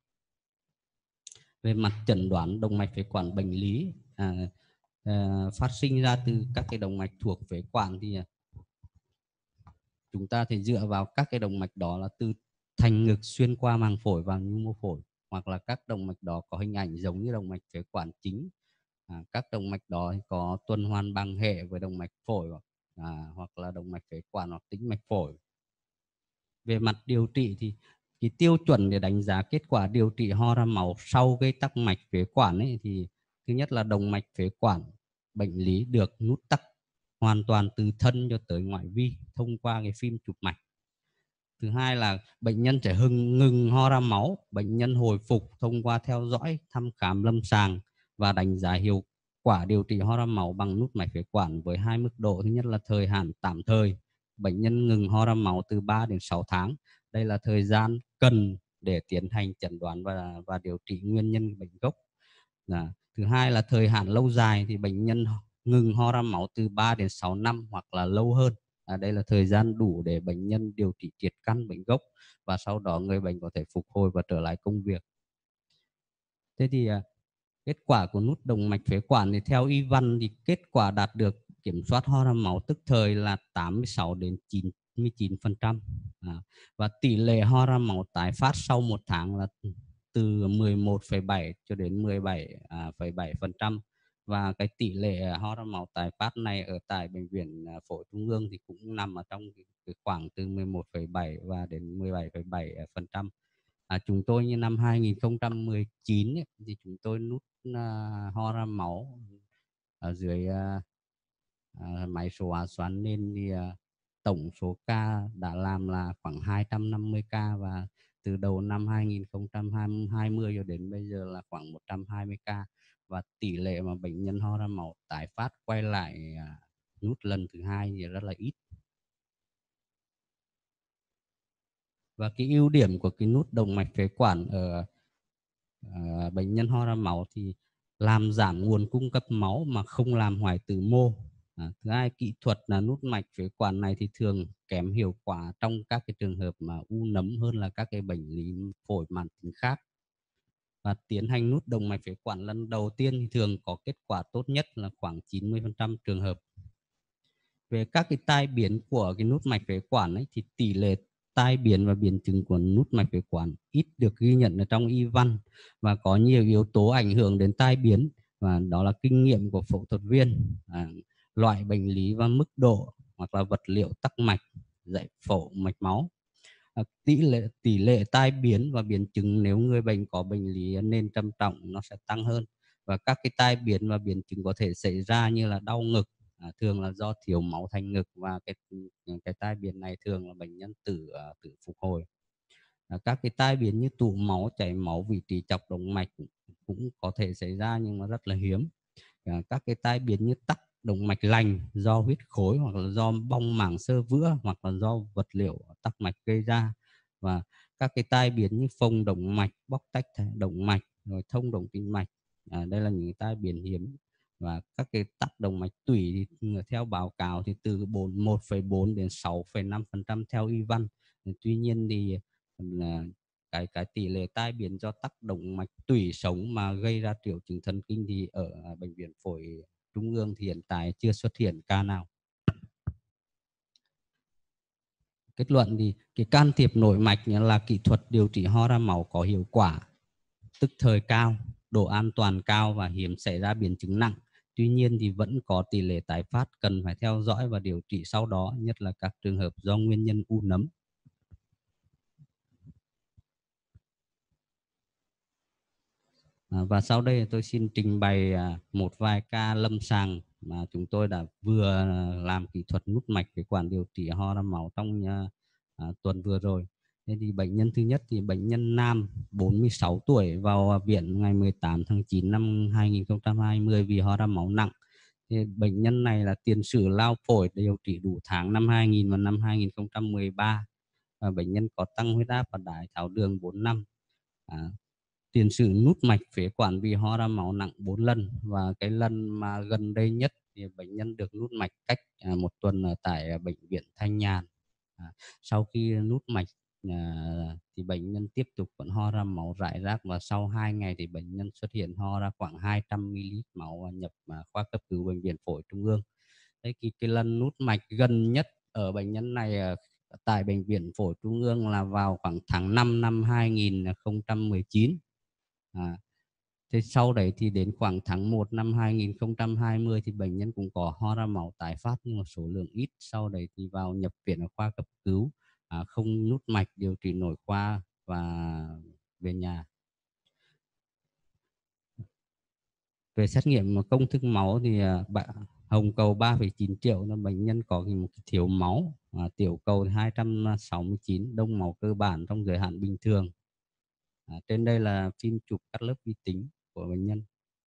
Về mặt chẩn đoán động mạch phế quản bệnh lý à, à, phát sinh ra từ các cái động mạch thuộc phế quản thì chúng ta thể dựa vào các cái động mạch đó là từ thành ngực xuyên qua màng phổi vào nhu mô phổi, hoặc là các động mạch đó có hình ảnh giống như động mạch phế quản chính. À, các động mạch đó có tuần hoàn bằng hệ với động mạch phổi, hoặc, à, hoặc là động mạch phế quản hoặc tĩnh mạch phổi. Về mặt điều trị thì cái tiêu chuẩn để đánh giá kết quả điều trị ho ra máu sau gây tắc mạch phế quản ấy, thì thứ nhất là động mạch phế quản bệnh lý được nút tắc hoàn toàn từ thân cho tới ngoại vi thông qua cái phim chụp mạch. Thứ hai là bệnh nhân sẽ hưng ngừng ho ra máu, bệnh nhân hồi phục thông qua theo dõi, thăm khám lâm sàng và đánh giá hiệu quả điều trị ho ra máu bằng nút mạch phế quản với hai mức độ. Thứ nhất là thời hạn tạm thời, bệnh nhân ngừng ho ra máu từ ba đến sáu tháng. Đây là thời gian cần để tiến hành chẩn đoán và, và điều trị nguyên nhân bệnh gốc. Là, thứ hai là thời hạn lâu dài, thì bệnh nhân ngừng ho ra máu từ ba đến sáu năm hoặc là lâu hơn. À, đây là thời gian đủ để bệnh nhân điều trị triệt căn bệnh gốc và sau đó người bệnh có thể phục hồi và trở lại công việc. Thế thì à, kết quả của nút động mạch phế quản thì theo y văn thì kết quả đạt được kiểm soát ho ra máu tức thời là tám mươi sáu đến chín mươi chín phần trăm, à, và tỷ lệ ho ra máu tái phát sau một tháng là từ mười một phẩy bảy cho đến mười bảy phẩy bảy phần trăm. Và cái tỷ lệ ho ra máu tái phát này ở tại bệnh viện phổi Trung ương thì cũng nằm ở trong cái khoảng từ mười một phẩy bảy và đến mười bảy phẩy bảy phần trăm. À, chúng tôi như năm hai nghìn không trăm mười chín ấy, thì chúng tôi nút uh, ho ra máu ở dưới uh, uh, máy số hóa xoắn nên thì uh, tổng số ca đã làm là khoảng hai trăm năm mươi ca, và từ đầu năm hai nghìn không trăm hai mươi cho đến bây giờ là khoảng một trăm hai mươi ca, và tỷ lệ mà bệnh nhân ho ra máu tái phát quay lại uh, nút lần thứ hai thì rất là ít. Và cái ưu điểm của cái nút động mạch phế quản ở uh, bệnh nhân ho ra máu thì làm giảm nguồn cung cấp máu mà không làm hoại tử mô. À, thứ hai, kỹ thuật là nút mạch phế quản này thì thường kém hiệu quả trong các cái trường hợp mà u nấm hơn là các cái bệnh lý phổi mãn tính khác. Và tiến hành nút động mạch phế quản lần đầu tiên thì thường có kết quả tốt nhất là khoảng chín mươi phần trăm trường hợp. Về các cái tai biến của cái nút mạch phế quản ấy, thì tỷ lệ tai biến và biến chứng của nút mạch phế quản ít được ghi nhận ở trong y văn, và có nhiều yếu tố ảnh hưởng đến tai biến, và đó là kinh nghiệm của phẫu thuật viên, à, loại bệnh lý và mức độ, hoặc là vật liệu tắc mạch, dạy phẫu mạch máu. À, tỷ lệ tỷ lệ tai biến và biến chứng nếu người bệnh có bệnh lý nền trầm trọng nó sẽ tăng hơn, và các cái tai biến và biến chứng có thể xảy ra như là đau ngực, à, thường là do thiếu máu thành ngực, và cái cái tai biến này thường là bệnh nhân tự à, tự phục hồi. À, các cái tai biến như tụ máu, chảy máu vị trí chọc động mạch cũng, cũng có thể xảy ra nhưng mà rất là hiếm. À, các cái tai biến như tắc động mạch lành do huyết khối, hoặc là do bong màng xơ vữa, hoặc là do vật liệu tắc mạch gây ra, và các cái tai biến như phồng động mạch, bóc tách động mạch, rồi thông động tĩnh mạch, à, đây là những tai biến hiếm. Và các cái tắc động mạch tủy thì theo báo cáo thì từ một phẩy bốn đến sáu phẩy năm phần trăm theo y văn. Tuy nhiên thì là cái cái tỷ lệ tai biến do tắc động mạch tủy sống mà gây ra triệu chứng thần kinh thì ở bệnh viện phổi trung ương thì hiện tại chưa xuất hiện ca nào. Kết luận thì cái can thiệp nội mạch là kỹ thuật điều trị ho ra máu có hiệu quả, tức thời cao, độ an toàn cao và hiếm xảy ra biến chứng nặng. Tuy nhiên thì vẫn có tỷ lệ tái phát cần phải theo dõi và điều trị sau đó, nhất là các trường hợp do nguyên nhân u nấm. À, và sau đây tôi xin trình bày à, một vài ca lâm sàng mà chúng tôi đã vừa làm kỹ thuật nút mạch phế quản điều trị ho ra máu trong à, à, tuần vừa rồi. Thế thì bệnh nhân thứ nhất thì bệnh nhân nam bốn mươi sáu tuổi vào viện ngày mười tám tháng chín năm hai nghìn không trăm hai mươi vì ho ra máu nặng. Thì bệnh nhân này là tiền sử lao phổi điều trị đủ tháng năm hai nghìn và năm hai nghìn không trăm mười ba. Và bệnh nhân có tăng huyết áp và đái tháo đường bốn năm. À, tiền sử nút mạch phế quản vì ho ra máu nặng bốn lần, và cái lần mà gần đây nhất thì bệnh nhân được nút mạch cách à, một tuần ở tại à, bệnh viện Thanh Nhàn. À, sau khi nút mạch à, thì bệnh nhân tiếp tục vẫn ho ra máu rải rác, và sau hai ngày thì bệnh nhân xuất hiện ho ra khoảng hai trăm mi li lít máu và nhập à, khoa cấp cứu bệnh viện phổi trung ương. Thế thì cái lần nút mạch gần nhất ở bệnh nhân này à, tại bệnh viện phổi trung ương là vào khoảng tháng năm năm hai nghìn không trăm mười chín. À, thế sau đấy thì đến khoảng tháng một năm hai nghìn không trăm hai mươi thì bệnh nhân cũng có ho ra máu tái phát nhưng mà số lượng ít. Sau đấy thì vào nhập viện ở khoa cấp cứu, à, không nút mạch, điều trị nội khoa và về nhà. Về xét nghiệm công thức máu thì à, bạn hồng cầu ba phẩy chín triệu là bệnh nhân có một cái thiếu máu, à, tiểu cầu thì hai trăm sáu mươi chín, đông máu cơ bản trong giới hạn bình thường. À, trên đây là phim chụp cắt lớp vi tính của bệnh nhân.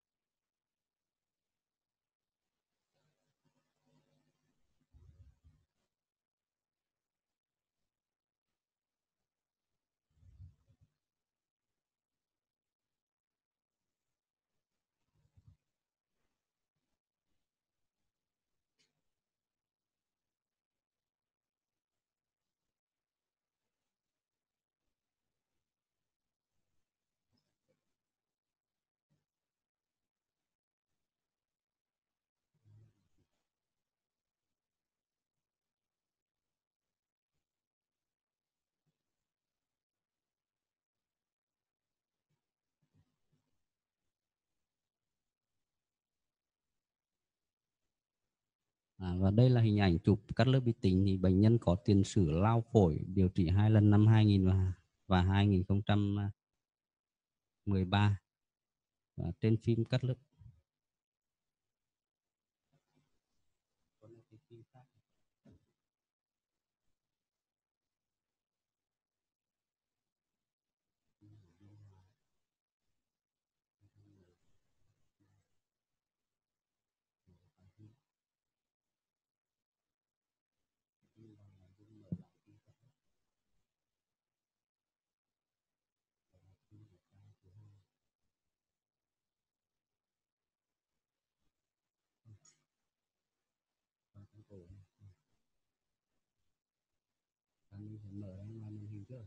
À, và đây là hình ảnh chụp cắt lớp vi tính, thì bệnh nhân có tiền sử lao phổi điều trị hai lần năm hai nghìn và, và hai nghìn không trăm mười ba. Và trên phim cắt lớp mở màn hình trước.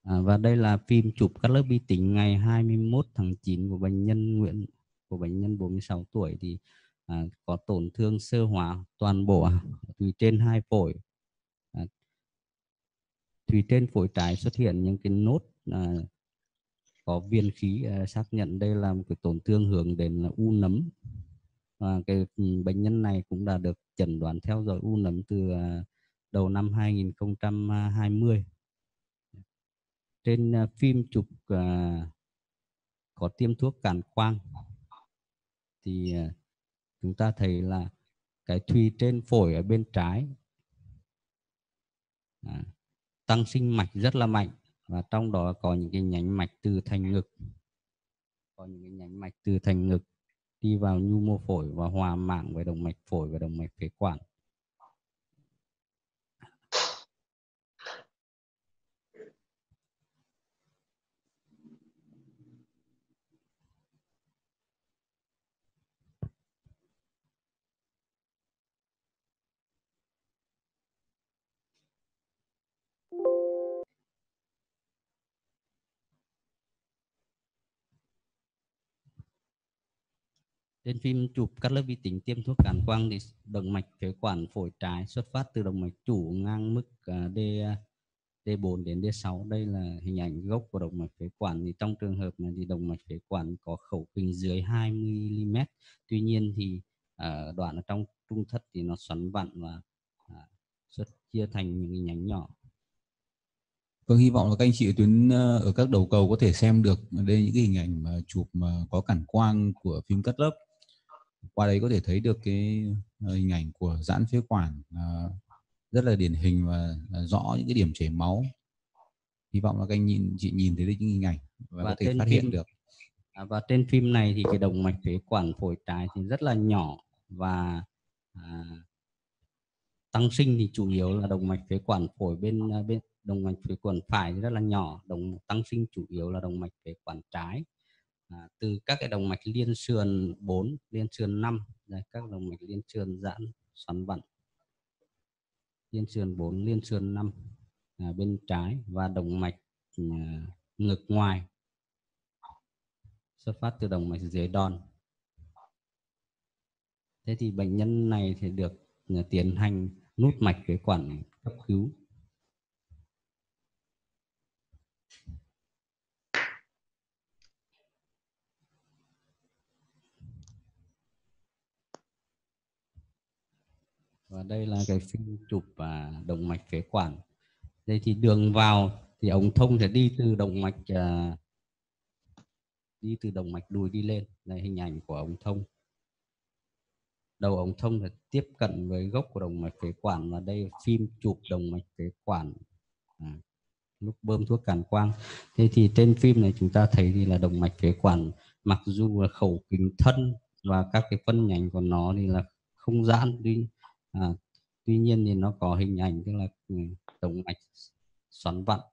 À, và đây là phim chụp cắt lớp vi tính ngày hai mươi mốt tháng chín của bệnh nhân Nguyễn của bệnh nhân bốn mươi sáu tuổi thì à, có tổn thương sơ hóa toàn bộ thùy trên hai phổi. À, thùy trên phổi trái xuất hiện những cái nốt à, có viên khí, à, xác nhận đây là một cái tổn thương hướng đến là u nấm. Và cái bệnh nhân này cũng đã được chẩn đoán theo dõi u nấm từ à, đầu năm hai nghìn không trăm hai mươi. Trên à, phim chụp à, có tiêm thuốc cản quang thì à, chúng ta thấy là cái thùy trên phổi ở bên trái à, tăng sinh mạch rất là mạnh, và trong đó có những cái nhánh mạch từ thành ngực, có những cái nhánh mạch từ thành ngực đi vào nhu mô phổi và hòa mạng với động mạch phổi và động mạch phế quản. Trên phim chụp cắt lớp vi tính tiêm thuốc cản quang thì động mạch phế quản phổi trái xuất phát từ động mạch chủ ngang mức D D bốn đến D sáu. Đây là hình ảnh gốc của động mạch phế quản. Thì trong trường hợp này thì động mạch phế quản có khẩu kính dưới hai mươi mi li mét. Tuy nhiên thì ở đoạn ở trong trung thất thì nó xoắn vặn và à, xuất chia thành những nhánh nhỏ. Vâng, hy vọng là các anh chị ở tuyến ở các đầu cầu có thể xem được đây những cái hình ảnh mà chụp mà có cản quang của phim cắt lớp. Qua đấy có thể thấy được cái hình ảnh của giãn phế quản rất là điển hình và rõ những cái điểm chảy máu. Hy vọng là các anh nhìn chị nhìn thấy những hình ảnh và, và có thể phát phim, hiện được. À, và trên phim này thì cái động mạch phế quản phổi trái thì rất là nhỏ, và à, tăng sinh thì chủ yếu là động mạch phế quản phổi bên bên động mạch phế quản phải thì rất là nhỏ, động tăng sinh chủ yếu là động mạch phế quản trái. À, từ các cái động mạch liên sườn bốn, liên sườn năm, đây, các động mạch liên sườn giãn xoắn vặn, liên sườn bốn, liên sườn năm à, bên trái, và động mạch à, ngực ngoài xuất phát từ động mạch dưới đòn. Thế thì bệnh nhân này thì được tiến hành nút mạch phế quản cấp cứu. Và đây là cái phim chụp và động mạch phế quản. Đây thì đường vào thì ống thông sẽ đi từ động mạch uh, đi từ động mạch đùi đi lên. Đây hình ảnh của ống thông. Đầu ống thông sẽ tiếp cận với gốc của động mạch phế quản, và đây phim chụp động mạch phế quản à, lúc bơm thuốc cản quang. Thế thì trên phim này chúng ta thấy thì là động mạch phế quản mặc dù là khẩu kính thân và các cái phân nhánh của nó thì là không giãn đi. À, tuy nhiên thì nó có hình ảnh tức là động mạch xoắn vặn,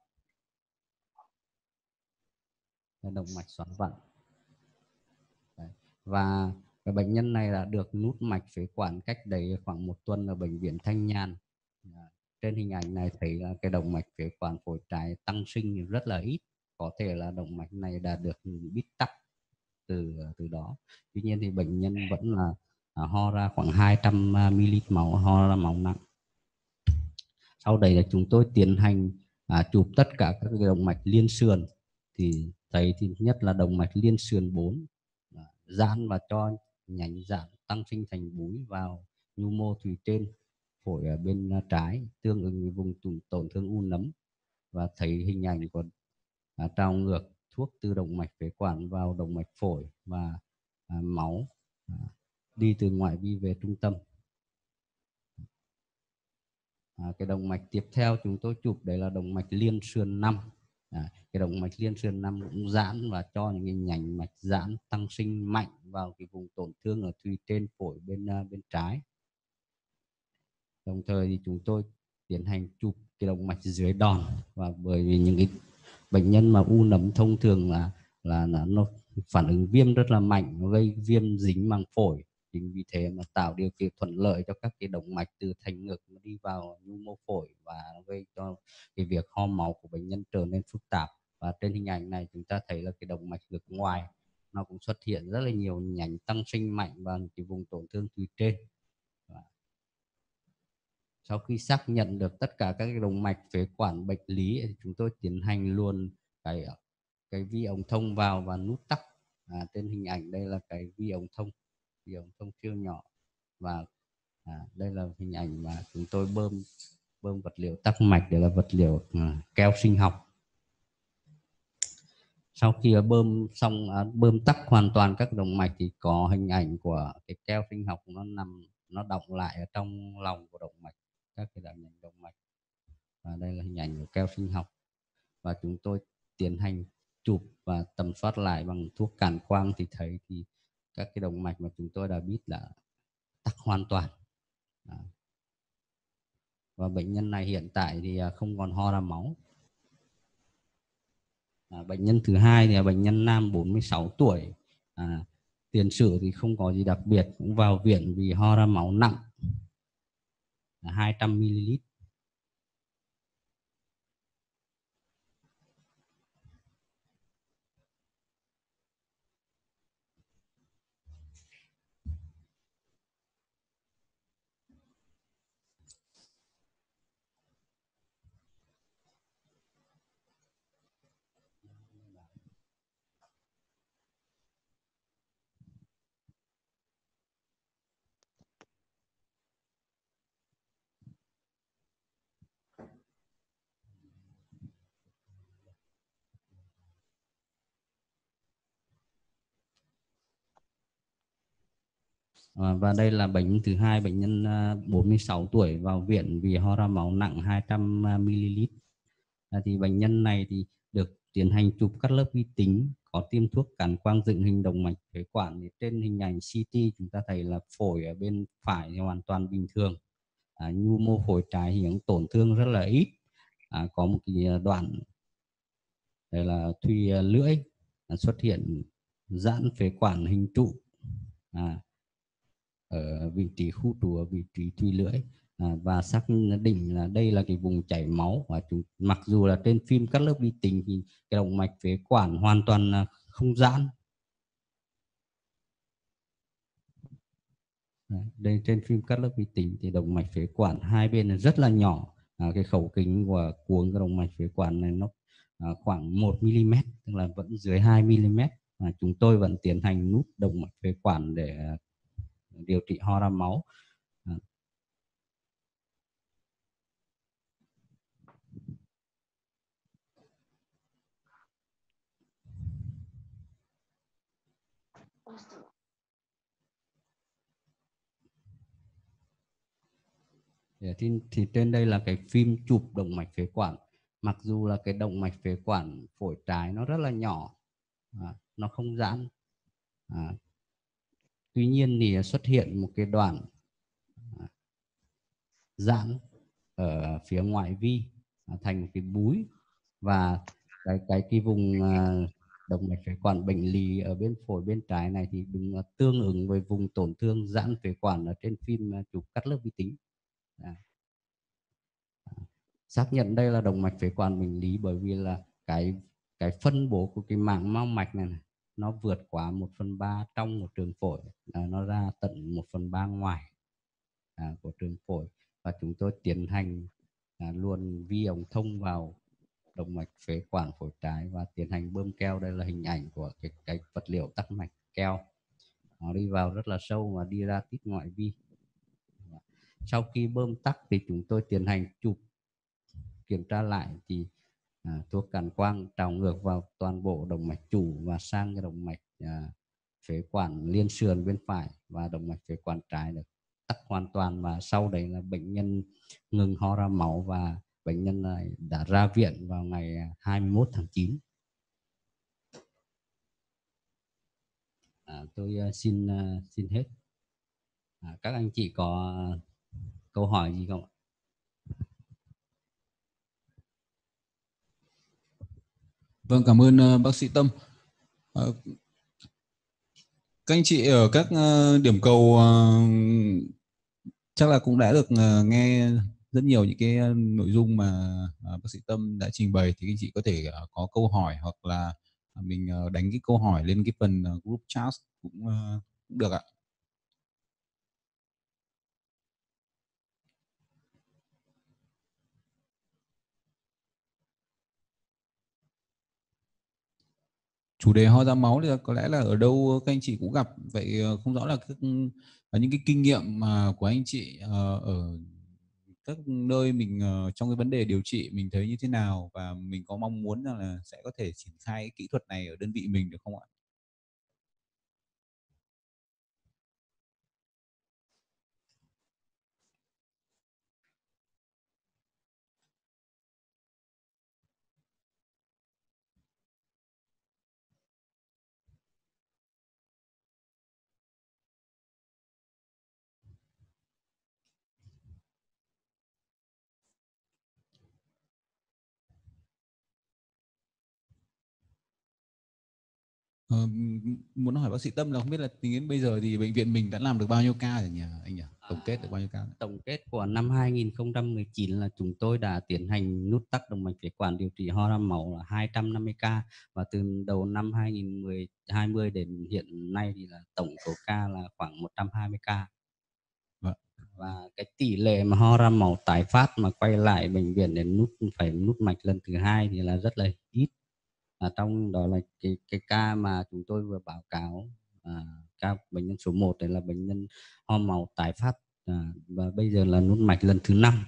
động mạch xoắn vặn. Đấy. Và cái bệnh nhân này đã được nút mạch phế quản cách đấy khoảng một tuần ở bệnh viện Thanh Nhàn. À, trên hình ảnh này thấy là cái động mạch phế quản phổi trái tăng sinh rất là ít, có thể là động mạch này đã được bít tắc từ từ đó. Tuy nhiên thì bệnh nhân vẫn là à, ho ra khoảng hai trăm mi li lít máu, ho ra máu nặng. Sau đây là chúng tôi tiến hành à, chụp tất cả các động mạch liên sườn, thì thấy thì nhất là động mạch liên sườn bốn à, giãn và cho nhánh giãn tăng sinh thành búi vào nhu mô thùy trên phổi ở bên trái, tương ứng với vùng tổn thương u nấm, và thấy hình ảnh của à, trào ngược thuốc từ động mạch phế quản vào động mạch phổi, và à, máu à, đi từ ngoại vi về trung tâm. À, cái động mạch tiếp theo chúng tôi chụp đấy là động mạch liên sườn năm. À, cái động mạch liên sườn năm cũng giãn và cho những cái nhánh mạch giãn tăng sinh mạnh vào cái vùng tổn thương ở thùy trên phổi bên uh, bên trái. Đồng thời thì chúng tôi tiến hành chụp cái động mạch dưới đòn, và bởi vì những cái bệnh nhân mà u nấm thông thường là là, là nó phản ứng viêm rất là mạnh, nó gây viêm dính màng phổi, Chính vì thế mà tạo điều kiện thuận lợi cho các cái động mạch từ thành ngực nó đi vào nhu mô phổi và gây cho cái việc ho máu của bệnh nhân trở nên phức tạp. Và trên hình ảnh này chúng ta thấy là cái động mạch ngực ngoài nó cũng xuất hiện rất là nhiều nhánh tăng sinh mạnh vào cái vùng tổn thương tùy trên. Sau khi xác nhận được tất cả các cái động mạch phế quản bệnh lý thì chúng tôi tiến hành luôn cái cái vi ống thông vào và nút tắc. À, trên hình ảnh đây là cái vi ống thông, vi ống thông siêu nhỏ, và à, đây là hình ảnh mà chúng tôi bơm bơm vật liệu tắc mạch, để là vật liệu à, keo sinh học. Sau khi bơm xong à, bơm tắc hoàn toàn các động mạch thì có hình ảnh của cái keo sinh học, nó nằm nó đọng lại ở trong lòng của động mạch, các cái đạo nhánh động mạch. Và đây là hình ảnh của keo sinh học, và chúng tôi tiến hành chụp và tầm soát lại bằng thuốc cản quang thì thấy thì các cái động mạch mà chúng tôi đã biết là tắc hoàn toàn. À. Và bệnh nhân này hiện tại thì không còn ho ra máu. À, bệnh nhân thứ hai thì là bệnh nhân nam bốn mươi sáu tuổi. À, tiền sử thì không có gì đặc biệt, cũng vào viện vì ho ra máu nặng, hai trăm mi li lít. Và đây là bệnh nhân thứ hai, bệnh nhân bốn mươi sáu tuổi vào viện vì ho ra máu nặng hai trăm mi li lít. À, thì bệnh nhân này thì được tiến hành chụp cắt lớp vi tính, có tiêm thuốc cản quang dựng hình động mạch phế quản. Thì trên hình ảnh xê tê chúng ta thấy là phổi ở bên phải thì hoàn toàn bình thường. À, nhu mô phổi trái thì những tổn thương rất là ít. À, có một cái đoạn đây là thùy lưỡi, à, xuất hiện giãn phế quản hình trụ à, ở vị trí khu trú ở vị trí thùy lưỡi. À, và xác định là đây là cái vùng chảy máu, và chúng mặc dù là trên phim cắt lớp vi tính thì cái động mạch phế quản hoàn toàn là không giãn. Đây trên phim cắt lớp vi tính thì động mạch phế quản hai bên là rất là nhỏ. À, cái khẩu kính của cuống cái động mạch phế quản này nó à, khoảng một mi li mét, tức là vẫn dưới hai mi li mét. À, chúng tôi vẫn tiến hành nút động mạch phế quản để à, điều trị ho ra máu. À, Thì, thì trên đây là cái phim chụp động mạch phế quản. Mặc dù là cái động mạch phế quản phổi trái nó rất là nhỏ, à, nó không giãn. À, tuy nhiên thì xuất hiện một cái đoạn à, giãn ở phía ngoại vi, à, thành một cái búi, và cái cái cái vùng à, động mạch phế quản bệnh lý ở bên phổi bên trái này thì đúng là tương ứng với vùng tổn thương giãn phế quản ở trên phim chụp cắt lớp vi tính. À. Xác nhận đây là động mạch phế quản bệnh lý bởi vì là cái cái phân bố của cái mảng mao mạch này, này nó vượt quá một phần ba trong một trường phổi, à, nó ra tận một phần ba ngoài à, của trường phổi. Và chúng tôi tiến hành à, luôn vi ống thông vào động mạch phế quản phổi trái và tiến hành bơm keo. Đây là hình ảnh của cái, cái vật liệu tắc mạch keo, nó đi vào rất là sâu và đi ra tít ngoại vi. Sau khi bơm tắc thì chúng tôi tiến hành chụp kiểm tra lại thì à, thuốc cản quang trào ngược vào toàn bộ động mạch chủ và sang cái động mạch à, phế quản liên sườn bên phải, và động mạch phế quản trái được tắc hoàn toàn. Và sau đấy là bệnh nhân ngừng ho ra máu và bệnh nhân này đã ra viện vào ngày hai mươi mốt tháng chín. À, tôi uh, xin uh, xin hết. À, các anh chị có câu hỏi gì không ạ? Vâng, cảm ơn uh, bác sĩ Tâm. Uh, Các anh chị ở các ờ, điểm cầu uh, chắc là cũng đã được uh, nghe rất nhiều những cái nội dung mà uh, bác sĩ Tâm đã trình bày, thì các anh chị có thể uh, có câu hỏi hoặc là mình uh, đánh cái câu hỏi lên cái phần uh, group chat cũng, uh, cũng được ạ. Chủ đề ho ra máu thì có lẽ là ở đâu các anh chị cũng gặp, vậy không rõ là các, những cái kinh nghiệm mà của anh chị ở các nơi mình trong cái vấn đề điều trị mình thấy như thế nào, và mình có mong muốn rằng là sẽ có thể triển khai cái kỹ thuật này ở đơn vị mình được không ạ? Ờ, muốn hỏi bác sĩ Tâm là không biết là tính đến bây giờ thì bệnh viện mình đã làm được bao nhiêu ca rồi nhỉ anh nhỉ? Tổng kết được bao nhiêu ca? Tổng kết của năm hai nghìn không trăm mười chín là chúng tôi đã tiến hành nút tắc động mạch phế quản điều trị ho ra máu là hai trăm năm mươi ca, và từ đầu năm hai nghìn không trăm hai mươi đến hiện nay thì là tổng số ca là khoảng một trăm hai mươi ca. Vâng. Và cái tỷ lệ mà ho ra máu tái phát mà quay lại bệnh viện để nút phải nút mạch lần thứ hai thì là rất là ít. À, trong đó là cái cái ca mà chúng tôi vừa báo cáo, à, ca bệnh nhân số một đấy là bệnh nhân ho máu tái phát, à, và bây giờ là nút mạch lần thứ năm.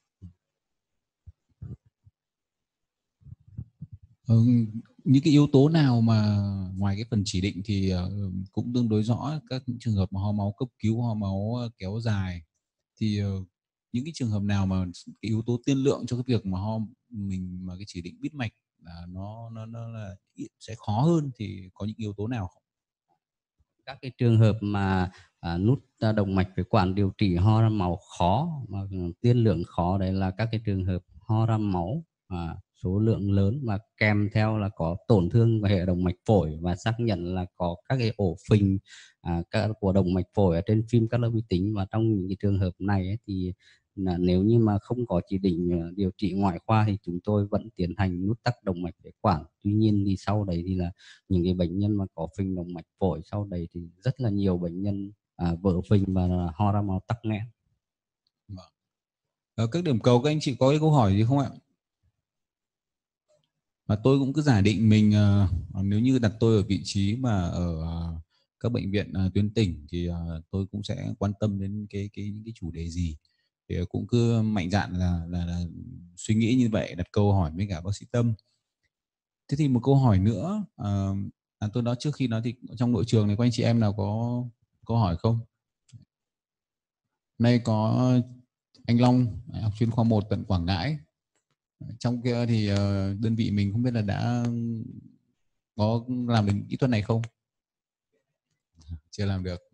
Ừ, những cái yếu tố nào mà ngoài cái phần chỉ định thì uh, cũng tương đối rõ, các trường hợp mà ho máu cấp cứu, ho máu kéo dài, thì uh, những cái trường hợp nào mà cái yếu tố tiên lượng cho cái việc mà ho mình mà cái chỉ định bít mạch là nó nó nó là sẽ khó hơn, thì có những yếu tố nào không? Các cái trường hợp mà à, nút động mạch phế quản điều trị ho ra máu khó mà tiên lượng khó, đấy là các cái trường hợp ho ra máu à, số lượng lớn mà kèm theo là có tổn thương về hệ động mạch phổi và xác nhận là có các cái ổ phình à, các, của động mạch phổi ở trên phim cắt lớp vi tính. Và trong những cái trường hợp này ấy, thì là nếu như mà không có chỉ định điều trị ngoại khoa thì chúng tôi vẫn tiến hành nút tắc động mạch phế quản. Tuy nhiên thì sau đấy thì là những cái bệnh nhân mà có phình động mạch phổi sau đấy thì rất là nhiều bệnh nhân à, vỡ phình và ho ra máu tắc nghẽn. Ở các điểm cầu các anh chị có cái câu hỏi gì không ạ? Và tôi cũng cứ giả định mình uh, nếu như đặt tôi ở vị trí mà ở uh, các bệnh viện uh, tuyến tỉnh thì uh, tôi cũng sẽ quan tâm đến cái cái những cái chủ đề gì, thì cũng cứ mạnh dạn là, là là suy nghĩ như vậy, đặt câu hỏi với cả bác sĩ Tâm. Thế thì một câu hỏi nữa, uh, à, tôi nói trước khi nói thì trong nội trường này có anh chị em nào có câu hỏi không? Nay có anh Long, học chuyên khoa một tận Quảng Ngãi. Trong kia thì uh, đơn vị mình không biết là đã có làm được kỹ thuật này không? Chưa làm được.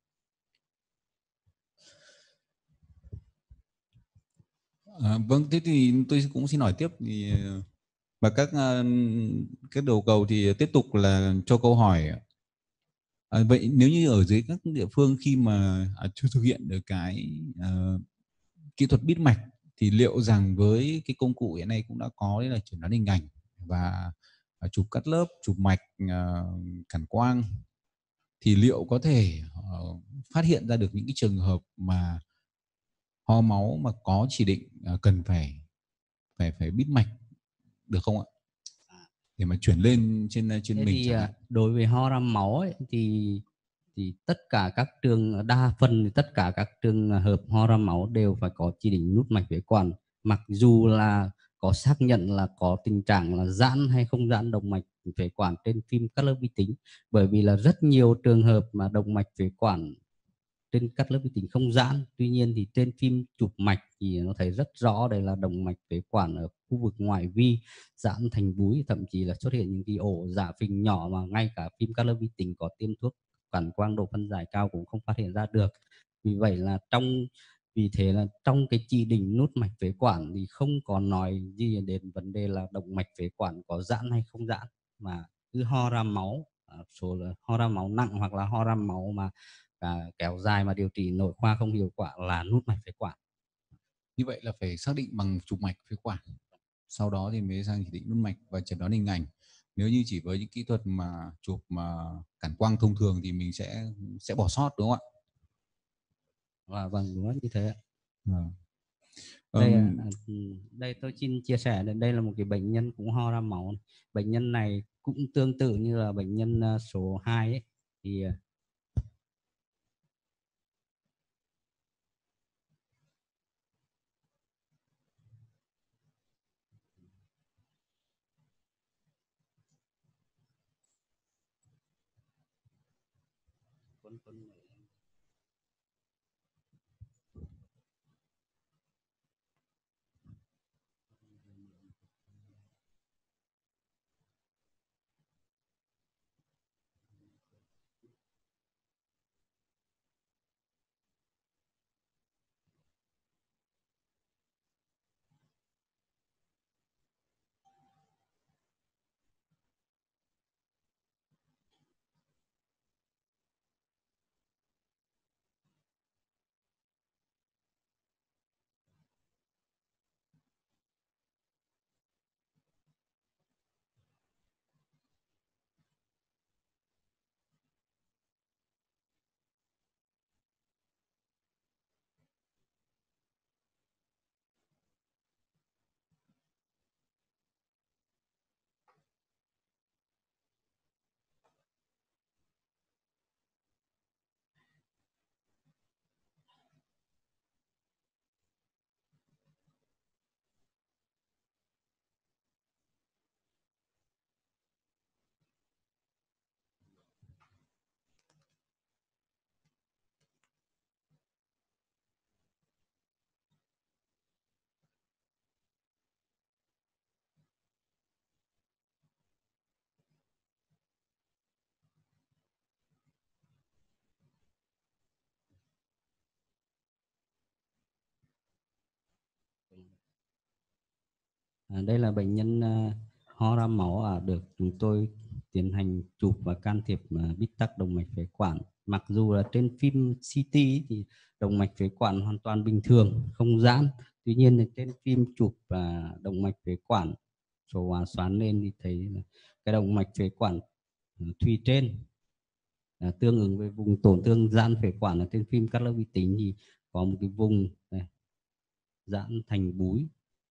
À, vâng, thế thì tôi cũng xin hỏi tiếp, thì và các các đầu cầu thì tiếp tục là cho câu hỏi. À, vậy nếu như ở dưới các địa phương khi mà à, chưa thực hiện được cái à, kỹ thuật bít mạch, thì liệu rằng với cái công cụ hiện nay cũng đã có, đấy là chẩn đoán hình ảnh và à, chụp cắt lớp, chụp mạch, à, cản quang, thì liệu có thể uh, phát hiện ra được những cái trường hợp mà ho máu mà có chỉ định uh, cần phải phải phải bít mạch được không ạ? Để mà chuyển lên trên trên Thế mình thì chẳng hạn. đối với ho ra máu ấy, thì thì tất cả các trường, đa phần thì tất cả các trường hợp ho ra máu đều phải có chỉ định nút mạch phế quản, mặc dù là có xác nhận là có tình trạng là giãn hay không giãn động mạch phế quản trên phim cắt lớp vi tính. Bởi vì là rất nhiều trường hợp mà động mạch phế quản trên cắt lớp vi tính không giãn, tuy nhiên thì trên phim chụp mạch thì nó thấy rất rõ đây là động mạch phế quản ở khu vực ngoại vi giãn thành búi, thậm chí là xuất hiện những cái ổ dạ phình nhỏ mà ngay cả phim cắt lớp vi tính có tiêm thuốc cản quang độ phân giải cao cũng không phát hiện ra được. Vì vậy là trong vì thế là trong cái chỉ định nút mạch phế quản thì không còn nói gì đến vấn đề là động mạch phế quản có giãn hay không giãn, mà cứ ho ra máu số là ho ra máu nặng hoặc là ho ra máu mà à, kéo dài mà điều trị nội khoa không hiệu quả là nút mạch phế quản. Như vậy là phải xác định bằng chụp mạch phế quản, sau đó thì mới sang chỉ định nút mạch và chẩn đoán hình ảnh. Nếu như chỉ với những kỹ thuật mà chụp mà cản quang thông thường thì mình sẽ sẽ bỏ sót, đúng không ạ? Và vâng, đúng như thế. Vâng. Đây, Um, đây tôi xin chia sẻ, đây là một cái bệnh nhân cũng ho ra máu. Bệnh nhân này cũng tương tự như là bệnh nhân số hai ấy. Thì quân quân À, đây là bệnh nhân uh, ho ra máu à, được chúng tôi tiến hành chụp và can thiệp uh, bít tắc động mạch phế quản. Mặc dù là trên phim xê tê thì động mạch phế quản hoàn toàn bình thường, không giãn. Tuy nhiên thì trên phim chụp uh, động mạch phế quản số hóa xoắn lên thì thấy là cái động mạch phế quản uh, thùy trên uh, tương ứng với vùng tổn thương giãn phế quản. Ở trên phim cắt lớp vi tính thì có một cái vùng này, giãn thành búi.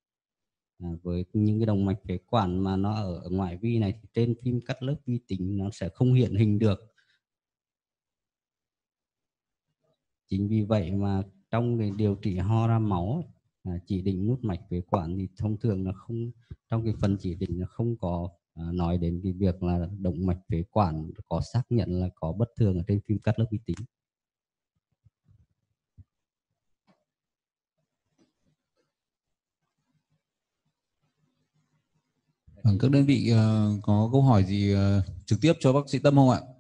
À, với những cái động mạch phế quản mà nó ở, ở ngoại vi này thì trên phim cắt lớp vi tính nó sẽ không hiện hình được. Chính vì vậy mà trong cái điều trị ho ra máu, à, chỉ định nút mạch phế quản thì thông thường là không, trong cái phần chỉ định là không có à, nói đến cái việc là động mạch phế quản có xác nhận là có bất thường ở trên phim cắt lớp vi tính. các đơn vị uh, có câu hỏi gì uh, trực tiếp cho bác sĩ Tâm không ạ?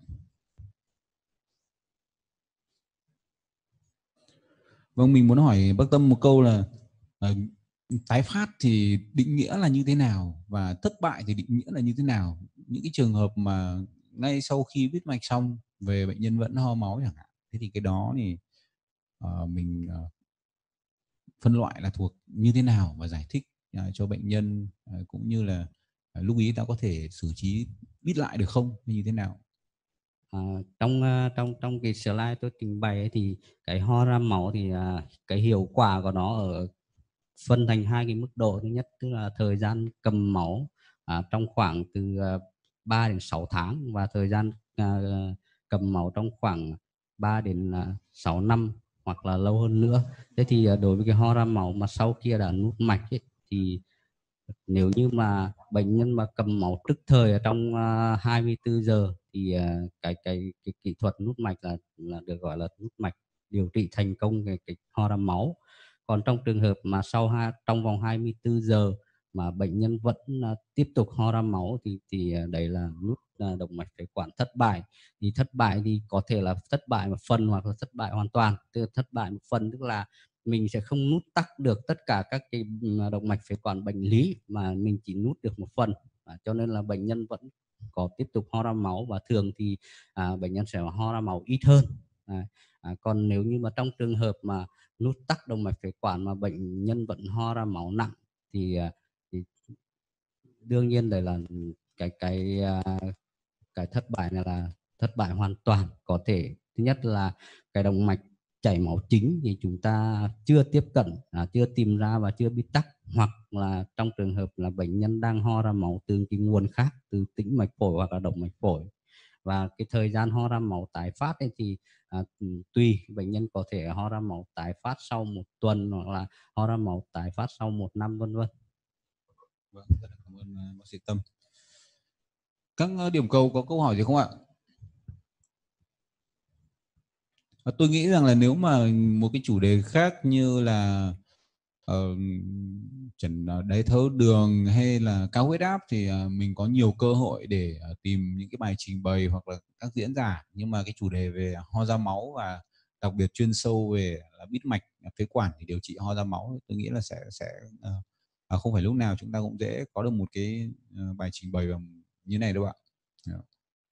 Vâng, mình muốn hỏi bác Tâm một câu là uh, tái phát thì định nghĩa là như thế nào và thất bại thì định nghĩa là như thế nào? Những cái trường hợp mà ngay sau khi viết mạch xong về bệnh nhân vẫn ho máu chẳng hạn, thế thì cái đó thì uh, mình uh, phân loại là thuộc như thế nào và giải thích uh, cho bệnh nhân uh, cũng như là uh, lúc ý ta có thể xử trí bít lại được không hay như thế nào? À, trong trong trong cái slide tôi trình bày ấy, thì cái ho ra máu thì à, cái hiệu quả của nó ở phân thành hai cái mức độ. Thứ nhất tức là thời gian cầm máu à, trong khoảng từ à, ba đến sáu tháng, và thời gian à, cầm máu trong khoảng ba đến à, sáu năm hoặc là lâu hơn nữa. Thế thì à, đối với cái ho ra máu mà sau khi đã nút mạch ấy, thì nếu như mà bệnh nhân mà cầm máu tức thời ở trong uh, hai mươi tư giờ thì uh, cái, cái cái kỹ thuật nút mạch là là được gọi là nút mạch điều trị thành công cái, cái ho ra máu. Còn trong trường hợp mà sau ha, trong vòng hai mươi tư giờ mà bệnh nhân vẫn uh, tiếp tục ho ra máu thì thì uh, đấy là nút uh, động mạch phế quản thất bại. Thì thất bại thì có thể là thất bại một phần hoặc là thất bại hoàn toàn. Tức là thất bại một phần tức là mình sẽ không nút tắc được tất cả các cái động mạch phế quản bệnh lý mà mình chỉ nút được một phần, à, cho nên là bệnh nhân vẫn có tiếp tục ho ra máu, và thường thì à, bệnh nhân sẽ ho ra máu ít hơn. À, à, còn nếu như mà trong trường hợp mà nút tắc động mạch phế quản mà bệnh nhân vẫn ho ra máu nặng thì, à, thì đương nhiên đây là cái cái à, cái thất bại này là thất bại hoàn toàn. Có thể thứ nhất là cái động mạch chảy máu chính thì chúng ta chưa tiếp cận, à, chưa tìm ra và chưa bị tắc, hoặc là trong trường hợp là bệnh nhân đang ho ra máu từ cái nguồn khác, từ tĩnh mạch phổi hoặc là động mạch phổi. Và cái thời gian ho ra máu tái phát ấy thì à, tùy bệnh nhân có thể ho ra máu tái phát sau một tuần, hoặc là ho ra máu tái phát sau một năm, vân vân. Vâng, rất là cảm ơn uh, bác sĩ Tâm. Các uh, điểm cầu có câu hỏi gì không ạ? À, tôi nghĩ rằng là nếu mà một cái chủ đề khác như là uh, chẩn đái tháo đường hay là cao huyết áp thì uh, mình có nhiều cơ hội để uh, tìm những cái bài trình bày hoặc là các diễn giả, nhưng mà cái chủ đề về ho ra máu và đặc biệt chuyên sâu về là bít mạch phế quản thì điều trị ho ra máu, tôi nghĩ là sẽ sẽ uh, không phải lúc nào chúng ta cũng dễ có được một cái uh, bài trình bày như này đâu ạ. Yeah.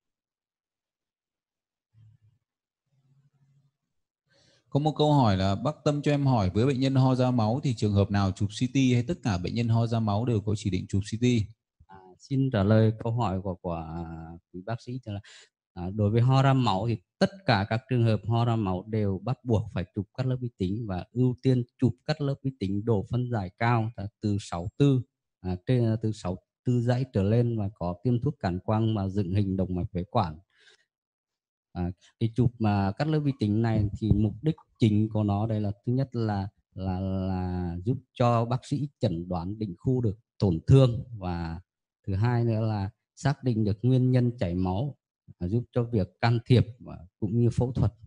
Có một câu hỏi là bác Tâm cho em hỏi, với bệnh nhân ho ra máu thì trường hợp nào chụp xê tê hay tất cả bệnh nhân ho ra máu đều có chỉ định chụp xê tê? À, xin trả lời câu hỏi của của quý bác sĩ là à, đối với ho ra máu thì tất cả các trường hợp ho ra máu đều bắt buộc phải chụp cắt lớp vi tính, và ưu tiên chụp cắt lớp vi tính độ phân giải cao từ sáu tư, à, trên từ sáu tư dãy trở lên, và có tiêm thuốc cản quang mà dựng hình động mạch phế quản. À, cái chụp mà cắt lớp vi tính này thì mục đích chính của nó đây là thứ nhất là là là giúp cho bác sĩ chẩn đoán định khu được tổn thương, và thứ hai nữa là xác định được nguyên nhân chảy máu, và giúp cho việc can thiệp và cũng như phẫu thuật.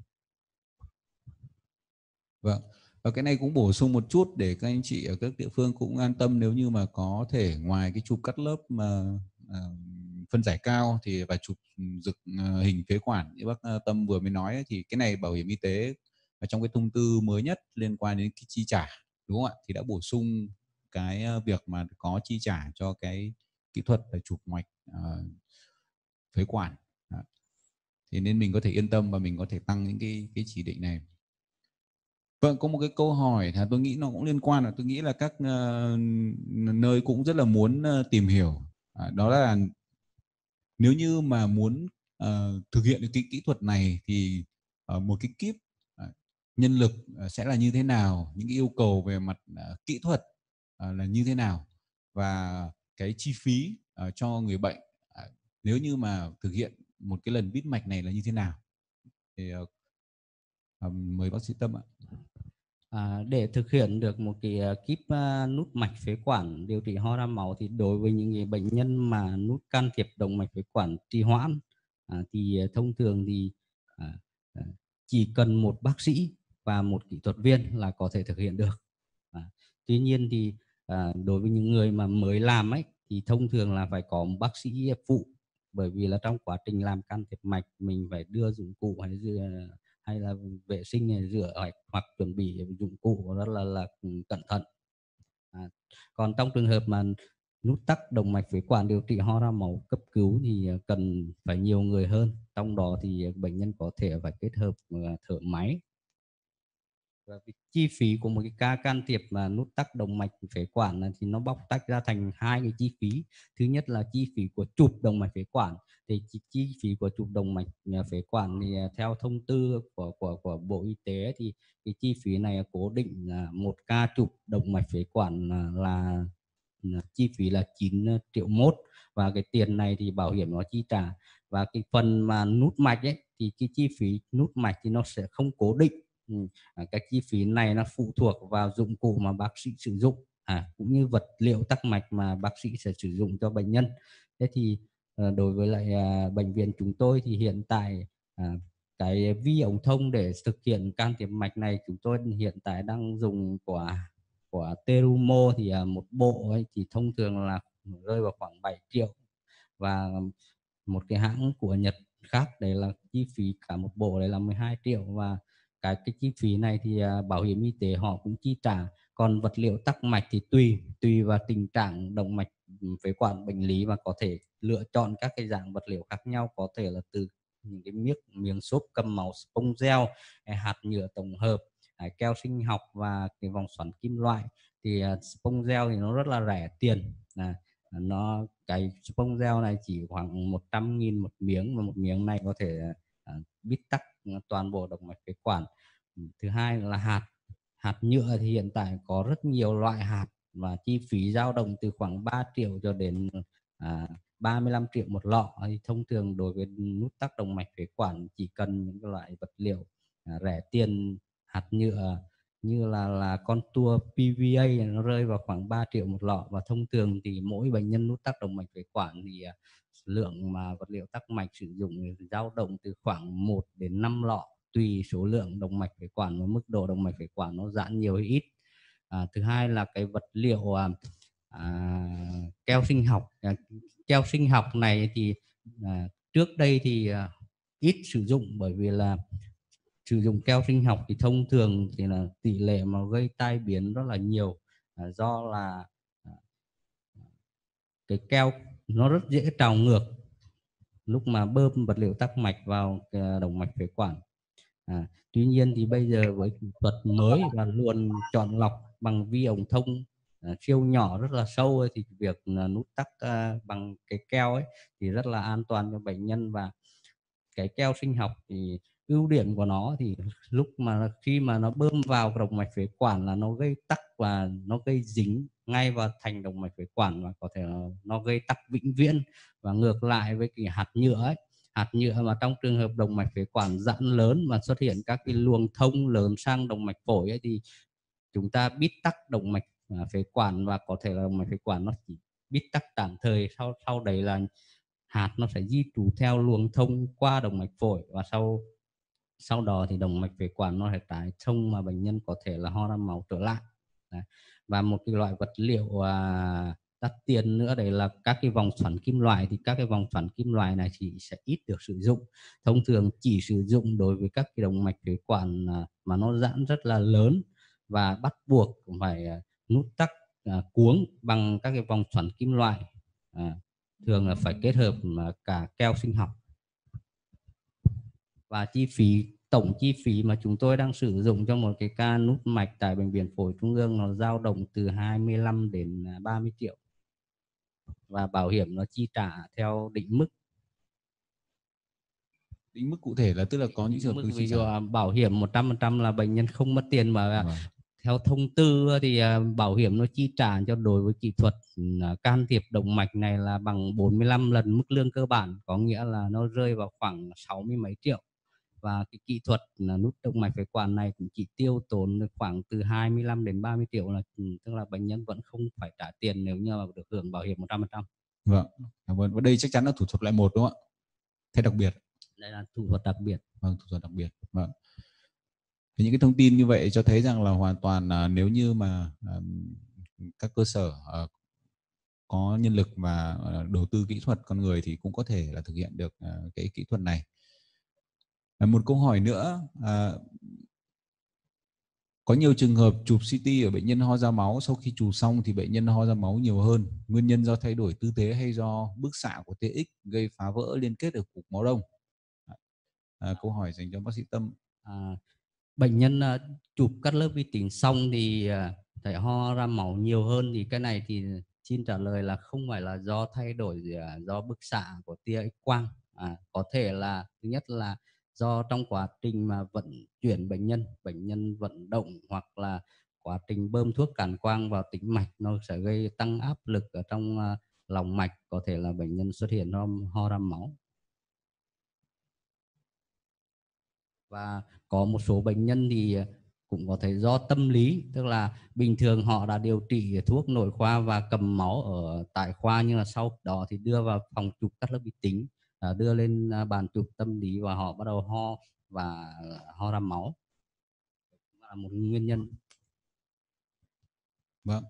Vâng, và cái này cũng bổ sung một chút để các anh chị ở các địa phương cũng an tâm, nếu như mà có thể ngoài cái chụp cắt lớp mà à, phân giải cao thì và chụp dựng hình phế quản như bác Tâm vừa mới nói ấy, thì cái này bảo hiểm y tế trong cái thông tư mới nhất liên quan đến cái chi trả, đúng không ạ, thì đã bổ sung cái việc mà có chi trả cho cái kỹ thuật là chụp mạch uh, phế quản. Đó. Thì nên mình có thể yên tâm và mình có thể tăng những cái cái chỉ định này. Vâng, có một cái câu hỏi là tôi nghĩ nó cũng liên quan, là tôi nghĩ là các uh, nơi cũng rất là muốn uh, tìm hiểu, à, đó là nếu như mà muốn uh, thực hiện cái kỹ thuật này thì uh, một cái kíp uh, nhân lực uh, sẽ là như thế nào, những cái yêu cầu về mặt uh, kỹ thuật uh, là như thế nào, và cái chi phí uh, cho người bệnh uh, nếu như mà thực hiện một cái lần bít mạch này là như thế nào, thì uh, uh, mời bác sĩ Tâm ạ. À, để thực hiện được một cái uh, kíp uh, nút mạch phế quản điều trị ho ra máu thì đối với những bệnh nhân mà nút can thiệp động mạch phế quản trì hoãn à, thì uh, thông thường thì à, à, chỉ cần một bác sĩ và một kỹ thuật viên là có thể thực hiện được. À, tuy nhiên thì à, đối với những người mà mới làm ấy thì thông thường là phải có một bác sĩ phụ, bởi vì là trong quá trình làm can thiệp mạch mình phải đưa dụng cụ hay dựa hay là vệ sinh này, rửa hoặc, hoặc chuẩn bị dụng cụ rất là là cẩn thận. À, còn trong trường hợp mà nút tắc động mạch phế quản điều trị ho ra máu cấp cứu thì cần phải nhiều người hơn, trong đó thì bệnh nhân có thể phải kết hợp thở máy. Và cái chi phí của một cái ca can thiệp mà nút tắc động mạch phế quản thì nó bóc tách ra thành hai cái chi phí. Thứ nhất là chi phí của chụp động mạch phế quản, thì chi phí của chụp động mạch phế quản thì theo thông tư của của của Bộ Y tế thì cái chi phí này cố định là một ca chụp động mạch phế quản là, là, là chi phí là chín triệu mốt, và cái tiền này thì bảo hiểm nó chi trả. Và cái phần mà nút mạch ấy thì cái chi phí nút mạch thì nó sẽ không cố định. Ừ. À, cái chi phí này nó phụ thuộc vào dụng cụ mà bác sĩ sử dụng, à, cũng như vật liệu tắc mạch mà bác sĩ sẽ sử dụng cho bệnh nhân. Thế thì à, đối với lại à, bệnh viện chúng tôi thì hiện tại à, cái vi ống thông để thực hiện can thiệp mạch này chúng tôi hiện tại đang dùng của của Terumo, thì à, một bộ ấy thì thông thường là rơi vào khoảng bảy triệu, và một cái hãng của Nhật khác đấy là chi phí cả một bộ đấy là mười hai triệu, và cái cái chi phí này thì à, bảo hiểm y tế họ cũng chi trả. còn vật liệu tắc mạch thì tùy tùy vào tình trạng động mạch phế quản bệnh lý và có thể lựa chọn các cái dạng vật liệu khác nhau, có thể là từ những cái miếng miếng xốp cầm máu sponge gel, hạt nhựa tổng hợp, keo sinh học và cái vòng xoắn kim loại. Thì uh, sponge gel thì nó rất là rẻ tiền, à, nó cái sponge gel này chỉ khoảng một trăm nghìn một miếng, và một miếng này có thể uh, bít tắc toàn bộ động mạch phế quản. Thứ hai là hạt hạt nhựa thì hiện tại có rất nhiều loại hạt và chi phí dao động từ khoảng ba triệu cho đến à, ba mươi lăm triệu một lọ. Thông thường đối với nút tắc động mạch phế quản chỉ cần những loại vật liệu à, rẻ tiền hạt nhựa như là là con tua pê vê a nó rơi vào khoảng ba triệu một lọ, và thông thường thì mỗi bệnh nhân nút tắc động mạch phế quản thì à, lượng mà vật liệu tắc mạch sử dụng dao động từ khoảng một đến năm lọ, tùy số lượng động mạch phế quản và mức độ động mạch phế quản nó giãn nhiều hay ít. À, thứ hai là cái vật liệu à, à, keo sinh học. À, keo sinh học này thì à, trước đây thì à, ít sử dụng, bởi vì là sử dụng keo sinh học thì thông thường thì là tỷ lệ mà gây tai biến rất là nhiều, à, do là à, cái keo nó rất dễ trào ngược lúc mà bơm vật liệu tắc mạch vào động mạch phế quản. À, tuy nhiên thì bây giờ với kỹ thuật mới và luồn chọn lọc bằng vi ống thông à, siêu nhỏ rất là sâu ấy, thì việc à, nút tắc à, bằng cái keo ấy thì rất là an toàn cho bệnh nhân. Và cái keo sinh học thì ưu điểm của nó thì lúc mà khi mà nó bơm vào động mạch phế quản là nó gây tắc và nó gây dính ngay vào thành động mạch phế quản, và có thể là nó gây tắc vĩnh viễn. Và ngược lại với cái hạt nhựa ấy, hạt nhựa mà trong trường hợp động mạch phế quản giãn lớn mà xuất hiện các cái luồng thông lớn sang động mạch phổi ấy, thì chúng ta bít tắc động mạch phế quản, và có thể là động mạch phế quản nó chỉ bít tắc tạm thời, sau sau đấy là hạt nó sẽ di trú theo luồng thông qua động mạch phổi, và sau sau đó thì động mạch phế quản nó sẽ tái thông mà bệnh nhân có thể là ho ra máu trở lại. Đấy. Và một cái loại vật liệu à, đắt tiền nữa đấy là các cái vòng xoắn kim loại. Thì các cái vòng xoắn kim loại này thì sẽ ít được sử dụng, thông thường chỉ sử dụng đối với các cái động mạch phế quản à, mà nó giãn rất là lớn và bắt buộc phải à, nút tắc à, cuống bằng các cái vòng xoắn kim loại, à, thường là phải kết hợp mà cả keo sinh học. Và chi phí tổng chi phí mà chúng tôi đang sử dụng cho một cái ca nút mạch tại Bệnh viện Phổi Trung ương nó dao động từ hai mươi lăm đến ba mươi triệu, và bảo hiểm nó chi trả theo định mức. Định mức cụ thể là tức là có những trường hợp ví dụ bảo hiểm một trăm phần trăm là bệnh nhân không mất tiền, mà vâng. theo thông tư thì bảo hiểm nó chi trả cho đối với kỹ thuật can thiệp động mạch này là bằng bốn mươi lăm lần mức lương cơ bản, có nghĩa là nó rơi vào khoảng sáu mươi mấy triệu. Và cái kỹ thuật là nút động mạch phế quản này cũng chỉ tiêu tốn được khoảng từ hai mươi lăm đến ba mươi triệu, là tức là bệnh nhân vẫn không phải trả tiền nếu như mà được hưởng bảo hiểm một trăm phần trăm. Vâng, vâng. Và đây chắc chắn là thủ thuật loại một đúng không ạ? Thế đặc biệt. Đây là thủ thuật đặc biệt. Vâng, thủ thuật đặc biệt. Vâng. Thì những cái thông tin như vậy cho thấy rằng là hoàn toàn là nếu như mà um, các cơ sở uh, có nhân lực và uh, đầu tư kỹ thuật con người thì cũng có thể là thực hiện được uh, cái kỹ thuật này. Uh, một câu hỏi nữa, uh, có nhiều trường hợp chụp xê tê ở bệnh nhân ho ra máu, sau khi chụp xong thì bệnh nhân ho ra máu nhiều hơn. Nguyên nhân do thay đổi tư thế hay do bức xạ của tê ích gây phá vỡ liên kết ở cục máu đông? À, câu hỏi dành cho bác sĩ Tâm. À, bệnh nhân uh, chụp cắt lớp vi tính xong thì uh, thấy ho ra máu nhiều hơn, thì cái này thì xin trả lời là không phải là do thay đổi gì, uh, do bức xạ của tia X quang. À, có thể là thứ nhất là do trong quá trình mà vận chuyển bệnh nhân, bệnh nhân vận động hoặc là quá trình bơm thuốc cản quang vào tĩnh mạch nó sẽ gây tăng áp lực ở trong uh, lòng mạch, có thể là bệnh nhân xuất hiện ho, ho ra máu. Và có một số bệnh nhân thì cũng có thể do tâm lý, tức là bình thường họ đã điều trị thuốc nội khoa và cầm máu ở tại khoa, nhưng là sau đó thì đưa vào phòng chụp cắt lớp vi tính, đưa lên bàn chụp tâm lý và họ bắt đầu ho và ho ra máu, là một nguyên nhân. Vâng.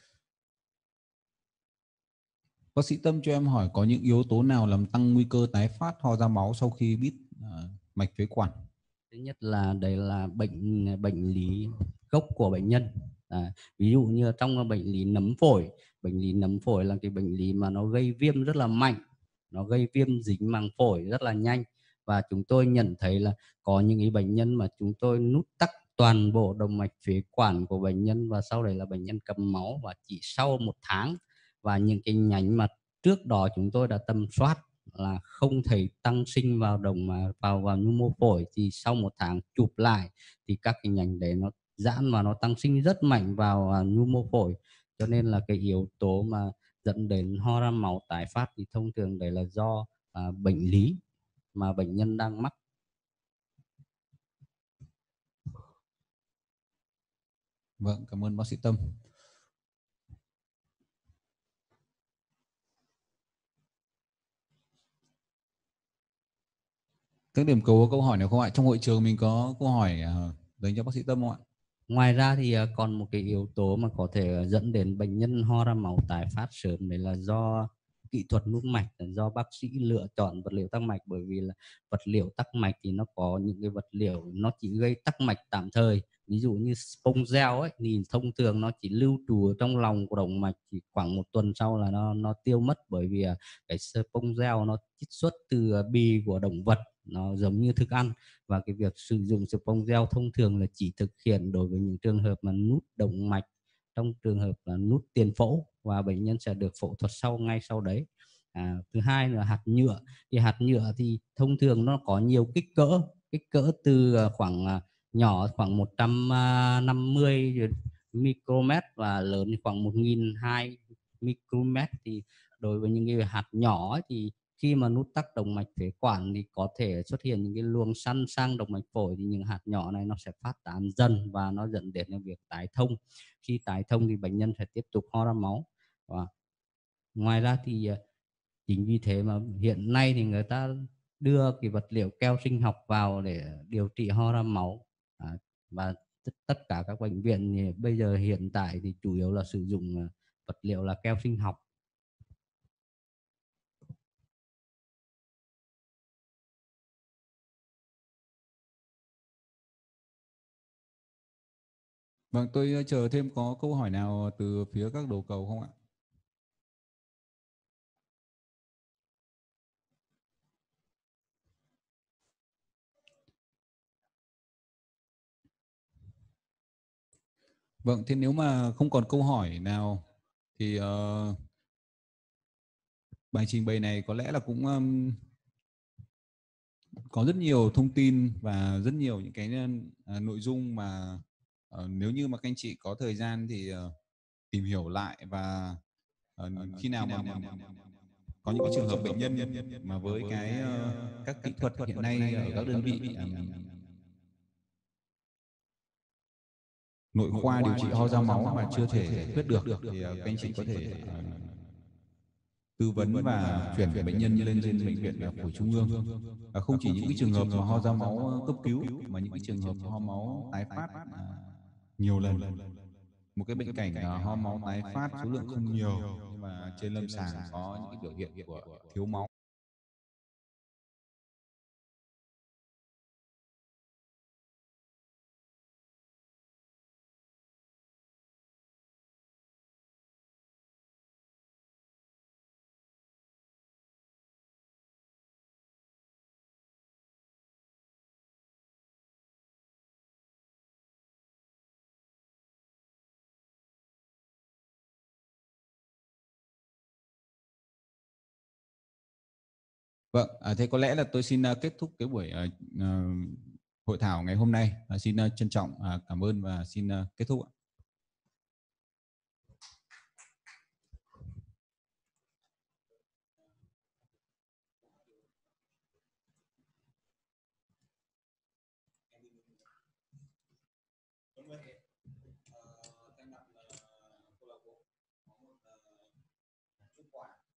Bác sĩ Tâm cho em hỏi có những yếu tố nào làm tăng nguy cơ tái phát ho ra máu sau khi bít uh, mạch phế quản? Thứ nhất là đấy là bệnh bệnh lý gốc của bệnh nhân. À, ví dụ như trong bệnh lý nấm phổi, bệnh lý nấm phổi là cái bệnh lý mà nó gây viêm rất là mạnh, nó gây viêm dính màng phổi rất là nhanh, và chúng tôi nhận thấy là có những cái bệnh nhân mà chúng tôi nút tắc toàn bộ động mạch phế quản của bệnh nhân, và sau đấy là bệnh nhân cầm máu, và chỉ sau một tháng, và những cái nhánh mà trước đó chúng tôi đã tầm soát là không thấy tăng sinh vào động mà vào vào nhu mô phổi, thì sau một tháng chụp lại thì các cái nhánh đấy nó giãn và nó tăng sinh rất mạnh vào à, nhu mô phổi. Cho nên là cái yếu tố mà dẫn đến ho ra máu tái phát thì thông thường đấy là do à, bệnh lý mà bệnh nhân đang mắc. Vâng, cảm ơn bác sĩ Tâm. Các điểm cầu có câu hỏi nào không ạ? Trong hội trường mình có câu hỏi uh, dành cho bác sĩ Tâm không ạ? Ngoài ra thì à, còn một cái yếu tố mà có thể dẫn đến bệnh nhân ho ra máu tái phát sớm đấy là do kỹ thuật nút mạch, là do bác sĩ lựa chọn vật liệu tắc mạch, bởi vì là vật liệu tắc mạch thì nó có những cái vật liệu nó chỉ gây tắc mạch tạm thời, ví dụ như sponge gel ấy thì thông thường nó chỉ lưu trú ở trong lòng của động mạch, chỉ khoảng một tuần sau là nó nó tiêu mất, bởi vì à, cái sponge gel nó chiết xuất từ à, bì của động vật, nó giống như thức ăn, và cái việc sử dụng sponge gel thông thường là chỉ thực hiện đối với những trường hợp mà nút động mạch, trong trường hợp là nút tiền phẫu, và bệnh nhân sẽ được phẫu thuật sau ngay sau đấy. À, thứ hai là hạt nhựa, thì hạt nhựa thì thông thường nó có nhiều kích cỡ, kích cỡ từ khoảng nhỏ khoảng một trăm năm mươi micromet và lớn khoảng một nghìn hai trăm micromet. Thì đối với những cái hạt nhỏ ấy, thì khi mà nút tắc động mạch phế quản thì có thể xuất hiện những cái luồng săn sang động mạch phổi, thì những hạt nhỏ này nó sẽ phát tán dần và nó dẫn đến việc tái thông. Khi tái thông thì bệnh nhân sẽ tiếp tục ho ra máu. Và ngoài ra thì chính vì thế mà hiện nay thì người ta đưa cái vật liệu keo sinh học vào để điều trị ho ra máu. À, và tất cả các bệnh viện thì bây giờ hiện tại thì chủ yếu là sử dụng vật liệu là keo sinh học. Vâng, tôi chờ thêm có câu hỏi nào từ phía các đầu cầu không ạ? Vâng, thế nếu mà không còn câu hỏi nào thì uh, bài trình bày này có lẽ là cũng um, có rất nhiều thông tin và rất nhiều những cái uh, nội dung mà uh, nếu như mà các anh chị có thời gian thì uh, tìm hiểu lại, và uh, khi nào mà, mà, mà có những cái trường hợp bệnh nhân mà với cái uh, các kỹ thuật hiện nay ở các đơn vị um, nội khoa điều trị ho ra máu mà chưa thể giải quyết được thì uh, các anh chị có thể uh, tư vấn và chuyển bệnh nhân lên trên bệnh viện phổi trung ương. Và không chỉ những cái trường hợp mà ho ra máu cấp cứu, mà những cái trường hợp ho máu tái phát à, nhiều lần. Một cái bệnh cảnh là ho máu tái phát số lượng không nhiều nhưng mà trên lâm sàng có những cái biểu hiện của thiếu máu. Vâng, à, thế có lẽ là tôi xin uh, kết thúc cái buổi uh, uh, hội thảo ngày hôm nay. Uh, xin uh, trân trọng uh, cảm ơn và xin uh, kết thúc ạ. Thay mặt câu lạc bộ có một chút quà